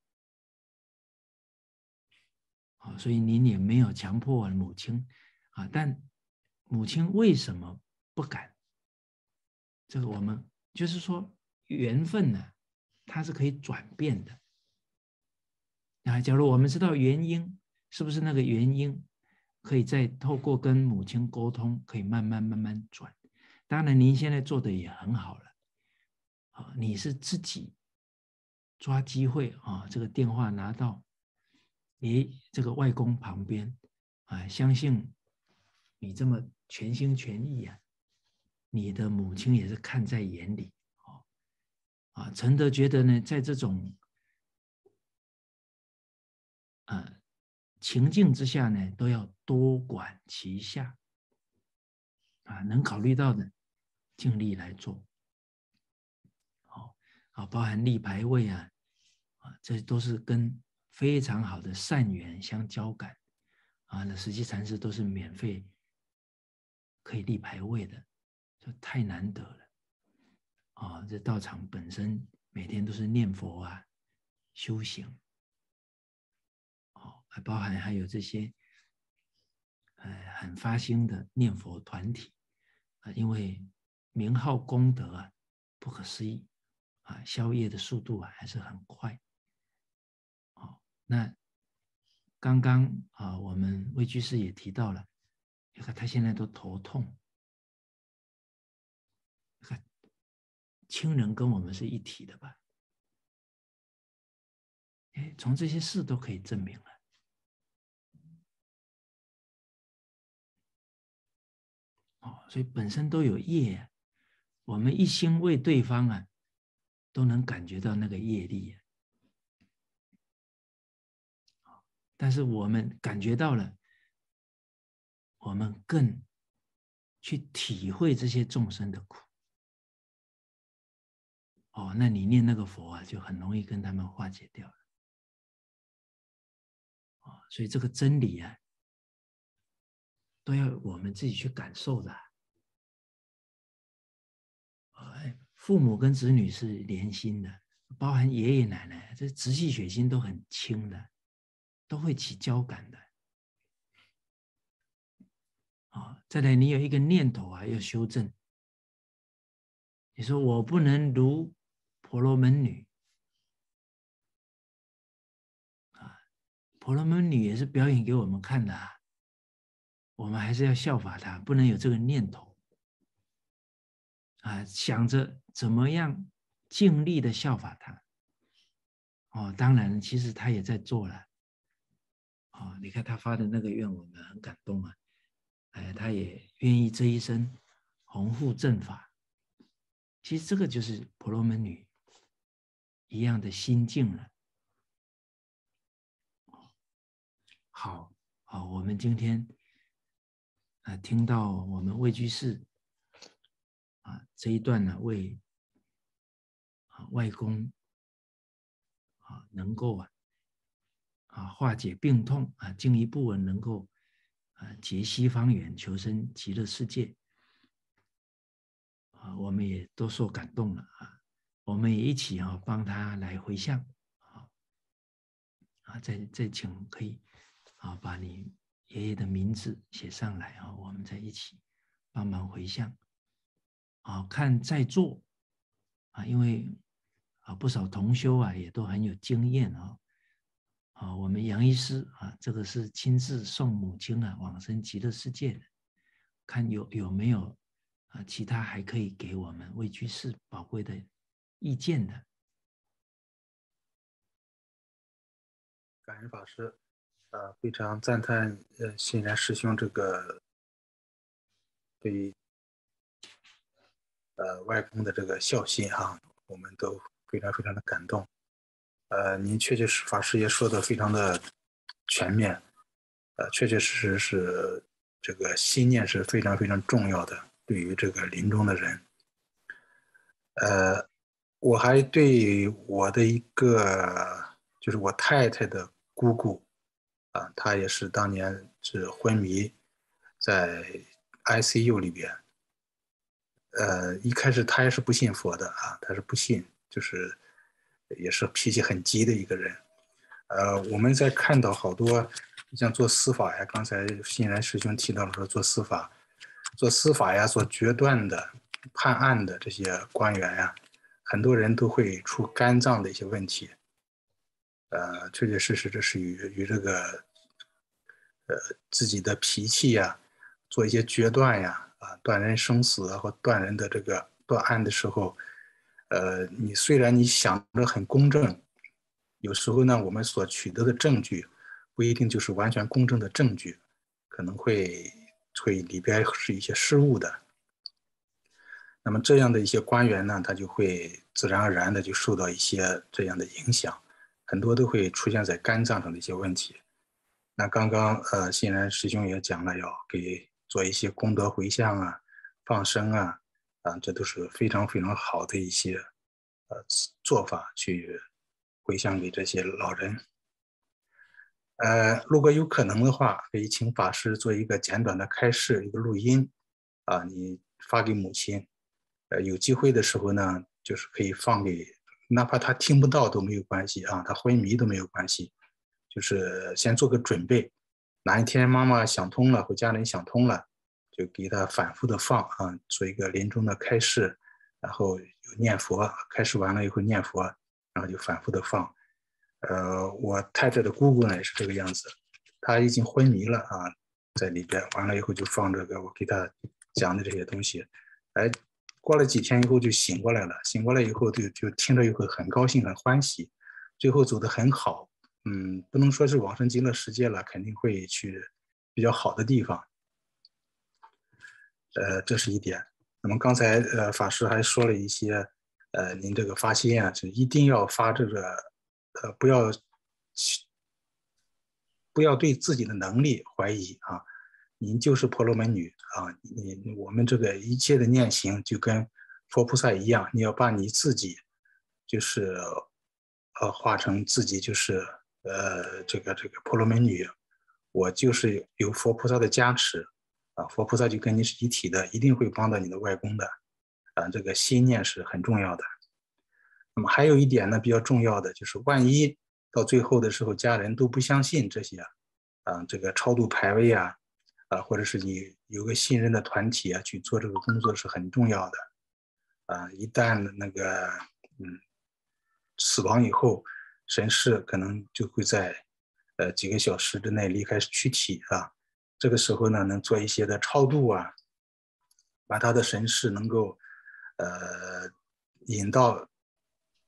啊，所以您也没有强迫母亲啊，但母亲为什么不敢？这个我们就是说缘分呢，它是可以转变的。啊，假如我们知道原因，是不是那个原因可以再透过跟母亲沟通，可以慢慢慢慢转？当然，您现在做的也很好了。啊，你是自己抓机会啊，这个电话拿到，你这个外公旁边啊，相信你这么全心全意啊，你的母亲也是看在眼里。哦，啊，陈德觉得呢，在这种呃情境之下呢，都要多管齐下啊，能考虑到的尽力来做。好，啊，包含立牌位啊，啊，这都是跟非常好的善缘相交感啊。那实际禅师都是免费可以立牌位的，这太难得了啊！这道场本身每天都是念佛啊、修行，哦，还包含还有这些呃很发心的念佛团体啊，因为名号功德啊不可思议啊，消业的速度啊还是很快。哦，那刚刚啊，我们魏居士也提到了，你看他现在都头痛，看亲人跟我们是一体的吧？哎，从这些事都可以证明了。哦，所以本身都有业啊，我们一心为对方啊，都能感觉到那个业力啊。但是我们感觉到了，我们更去体会这些众生的苦。哦，那你念那个佛啊，就很容易跟他们化解掉了。哦，所以这个真理啊，都要我们自己去感受的。父母跟子女是连心的，包含爷爷奶奶，这直系血亲都很亲的，都会起交感的。啊，再来，你有一个念头啊，要修正。你说我不能如婆罗门女啊，婆罗门女也是表演给我们看的啊，我们还是要效法她，不能有这个念头啊，想着怎么样尽力的效法他。哦，当然，其实他也在做了。哦，你看他发的那个愿文呢，很感动啊。哎，他也愿意这一生弘护正法。其实这个就是婆罗门女一样的心境了。好，好，我们今天啊听到我们魏居士啊这一段呢，为啊外公啊能够啊啊化解病痛啊，进一步能够啊结西方缘，求生极乐世界啊，我们也都受感动了啊，我们也一起啊帮他来回向啊啊，再再请可以啊把你爷爷的名字写上来啊，我们再一起帮忙回向啊，看在座啊，因为啊不少同修啊也都很有经验啊。啊，我们杨医师啊，这个是亲自送母亲啊往生极乐世界的，看有有没有啊其他还可以给我们魏居士宝贵的意见的。 感恩法师，呃，非常赞叹呃欣然师兄这个对呃外公的这个孝心哈，我们都非常非常的感动。呃，您确确实法师也说的非常的全面，呃，确确实实是这个心念是非常非常重要的，对于这个临终的人。呃，我还对我的一个就是我太太的姑姑啊，她也是当年是昏迷在 I C U 里边。呃，一开始她也是不信佛的啊，她是不信，就是也是脾气很急的一个人。呃，我们在看到好多像做司法呀，刚才欣然师兄提到了说做司法，做司法呀，做决断的、判案的这些官员呀，很多人都会出肝脏的一些问题。呃，确确实实这是与与这个呃自己的脾气呀，做一些决断呀，啊，断人生死啊，或断人的这个断案的时候，呃，你虽然你想着很公正。有时候呢，我们所取得的证据不一定就是完全公正的证据，可能会会里边是一些失误的。那么这样的一些官员呢，他就会自然而然的就受到一些这样的影响，很多都会出现在肝脏上的一些问题。那刚刚呃，欣然师兄也讲了，要给做一些功德回向啊、放生啊，啊，这都是非常非常好的一些呃做法去。回向给这些老人。呃，如果有可能的话，可以请法师做一个简短的开示，一个录音，啊，你发给母亲。呃，有机会的时候呢，就是可以放给，哪怕他听不到都没有关系啊，他昏迷都没有关系，就是先做个准备。哪一天妈妈想通了，或家人想通了，就给他反复的放啊，做一个临终的开示，然后念佛，开示完了以后念佛。然后就反复的放，呃，我太太的姑姑呢也是这个样子，她已经昏迷了啊，在里边，完了以后就放这个我给她讲的这些东西，哎，过了几天以后就醒过来了，醒过来以后就就听着以后很高兴很欢喜，最后走得很好，嗯，不能说是往生极乐世界了，肯定会去比较好的地方，呃，这是一点。那么刚才呃法师还说了一些。呃，您这个发心啊，是一定要发这个，呃，不要不要对自己的能力怀疑啊。您就是婆罗门女啊，你我们这个一切的念行就跟佛菩萨一样，你要把你自己就是呃化成自己就是呃这个这个婆罗门女，我就是有佛菩萨的加持啊，佛菩萨就跟你是一体的，一定会帮到你的外公的。啊，这个心念是很重要的。那么还有一点呢，比较重要的就是，万一到最后的时候，家人都不相信这些，啊，这个超度牌位啊，啊，或者是你有个信任的团体啊，去做这个工作是很重要的。啊，一旦那个嗯死亡以后，神识可能就会在呃几个小时之内离开躯体啊。这个时候呢，能做一些的超度啊，把他的神识能够。呃，引到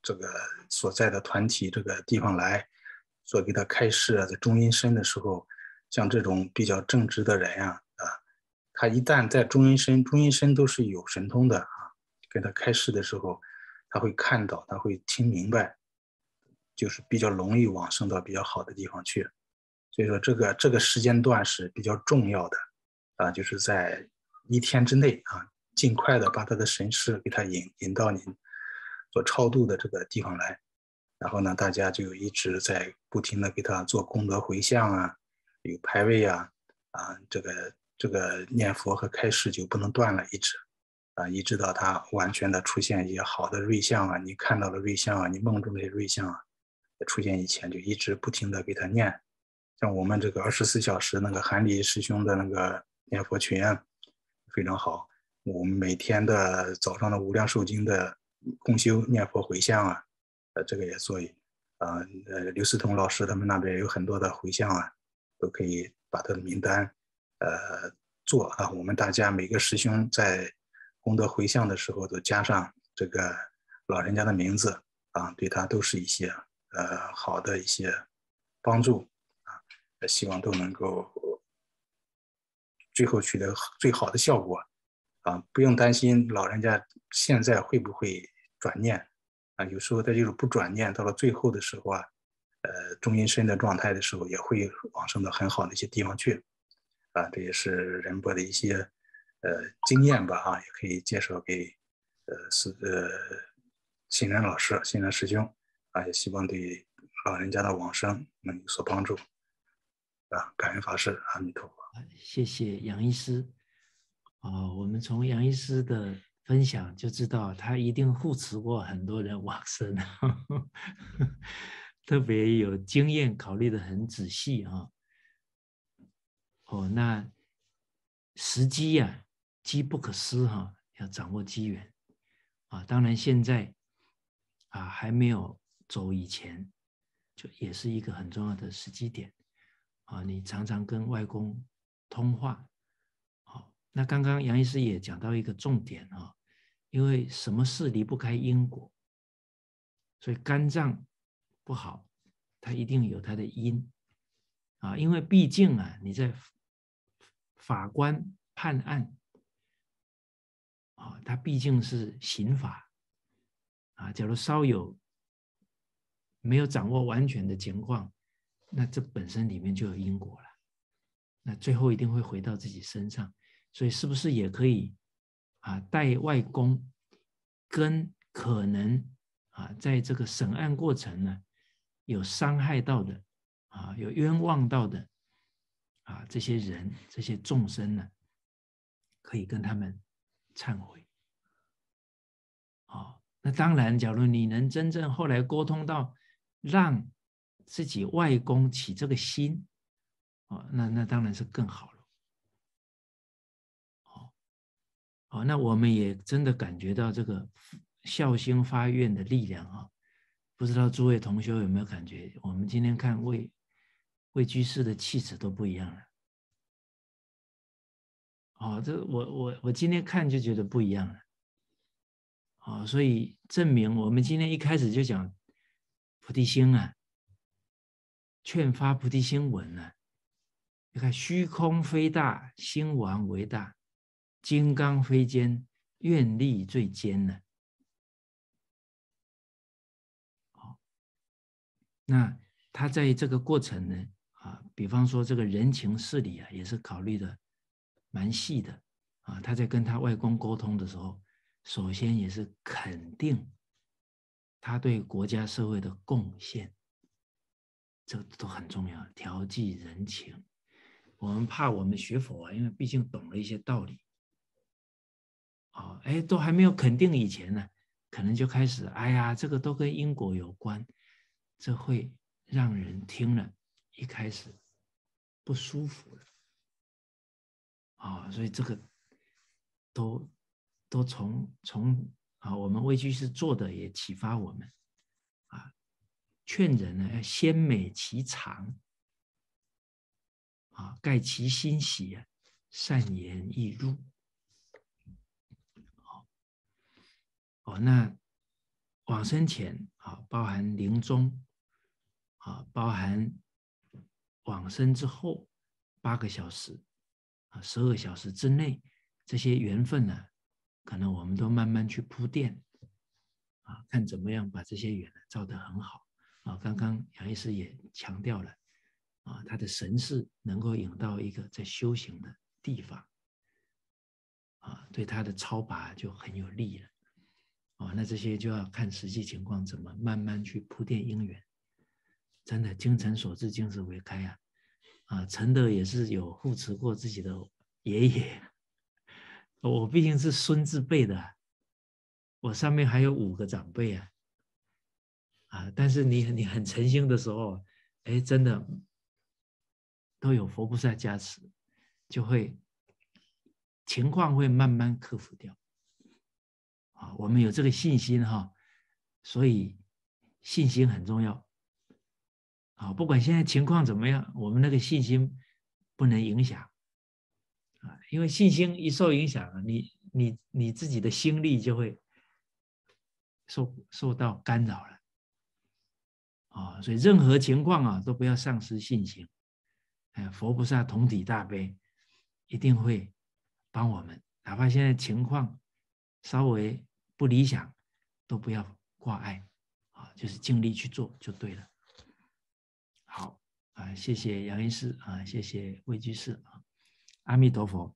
这个所在的团体这个地方来，做给他开示啊，在中阴身的时候，像这种比较正直的人呀、啊，啊，他一旦在中阴身，中阴身都是有神通的啊，给他开示的时候，他会看到，他会听明白，就是比较容易往生到比较好的地方去。所以说这个这个时间段是比较重要的啊，就是在一天之内啊，尽快的把他的神识给他引引到您所超度的这个地方来，然后呢，大家就一直在不停的给他做功德回向啊，有牌位啊，啊，这个这个念佛和开示就不能断了，一直啊，一直到他完全的出现一些好的瑞相啊，你看到了瑞相啊，你梦中的瑞相啊，出现以前就一直不停的给他念。像我们这个二十四小时那个韩礼师兄的那个念佛群啊，非常好。我们每天的早上的无量寿经的共修念佛回向啊，呃，这个也做。呃呃，刘思彤老师他们那边有很多的回向啊，都可以把他的名单呃做啊。我们大家每个师兄在功德回向的时候都加上这个老人家的名字啊，对他都是一些呃好的一些帮助。希望都能够最后取得最好的效果啊！不用担心老人家现在会不会转念啊？有时候他就是不转念，到了最后的时候啊，呃，中阴身的状态的时候，也会往生到很好的一些地方去啊！这也是仁波的一些呃经验吧啊，也可以介绍给呃是呃信任老师、信任师兄啊，也希望对老人家的往生能有所帮助。啊，感恩法师，阿弥陀佛。 谢谢杨医师。哦，我们从杨医师的分享就知道，他一定护持过很多人往生，特别有经验，考虑得很仔细啊。哦，那时机呀、啊，机不可失哈、啊，要掌握机缘啊。当然现在啊还没有走以前，就也是一个很重要的时机点。啊，你常常跟外公通话，好，那刚刚杨医师也讲到一个重点啊，因为什么事离不开因果，所以肝脏不好，它一定有它的因啊，因为毕竟啊，你在法官判案啊，它毕竟是刑法啊，假如稍有没有掌握完全的情况，那这本身里面就有因果了。那最后一定会回到自己身上，所以是不是也可以啊带外公跟可能啊在这个审案过程呢有伤害到的啊有冤枉到的啊这些人这些众生呢，可以跟他们忏悔。哦，那当然，假如你能真正后来沟通到让自己外公起这个心。哦，那那当然是更好了。哦，哦，那我们也真的感觉到这个孝心发愿的力量啊！不知道诸位同修有没有感觉？我们今天看魏魏居士的气质都不一样了。哦，这我我我今天看就觉得不一样了。哦，所以证明我们今天一开始就讲菩提心啊，劝发菩提心文啊。你看，虚空非大，心王为大；金刚非坚，愿力最坚呢。好，那他在这个过程呢，啊，比方说这个人情事理啊，也是考虑的蛮细的啊。他在跟他外公沟通的时候，首先也是肯定他对国家社会的贡献，这都很重要，调剂人情。我们怕我们学佛啊，因为毕竟懂了一些道理，哦，哎，都还没有肯定以前呢，可能就开始，哎呀，这个都跟因果有关，这会让人听了一开始不舒服了，啊、哦，所以这个都都从从啊，我们魏居士做的也启发我们，啊，劝人呢要先美其常。啊，盖其心喜啊，善言易入。哦，那往生前啊，包含临终啊，包含往生之后八个小时啊，十二小时之内，这些缘分呢，可能我们都慢慢去铺垫啊，看怎么样把这些缘造得很好啊。刚刚杨医师也强调了啊，他的神识能够引到一个在修行的地方啊，对他的超拔就很有利了。哦，那这些就要看实际情况怎么慢慢去铺垫因缘。真的，精诚所至，金石为开啊！啊，陈德也是有护持过自己的爷爷，我毕竟是孙字辈的，我上面还有五个长辈啊，啊，但是你你很诚心的时候，哎，真的都有佛菩萨加持，就会情况会慢慢克服掉。啊，我们有这个信心哈，所以信心很重要。啊，不管现在情况怎么样，我们那个信心不能影响啊，因为信心一受影响，你你你自己的心力就会受受到干扰了啊，所以任何情况啊都不要丧失信心。哎，佛菩萨同体大悲，一定会帮我们，哪怕现在情况稍微不理想，都不要挂碍啊，就是尽力去做就对了。好啊，谢谢杨医师啊，谢谢魏居士啊，阿弥陀佛。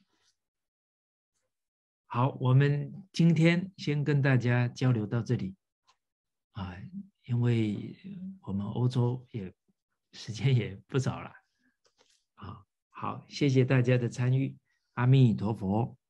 好，我们今天先跟大家交流到这里啊，因为我们欧洲也时间也不早了啊。好，谢谢大家的参与，阿弥陀佛。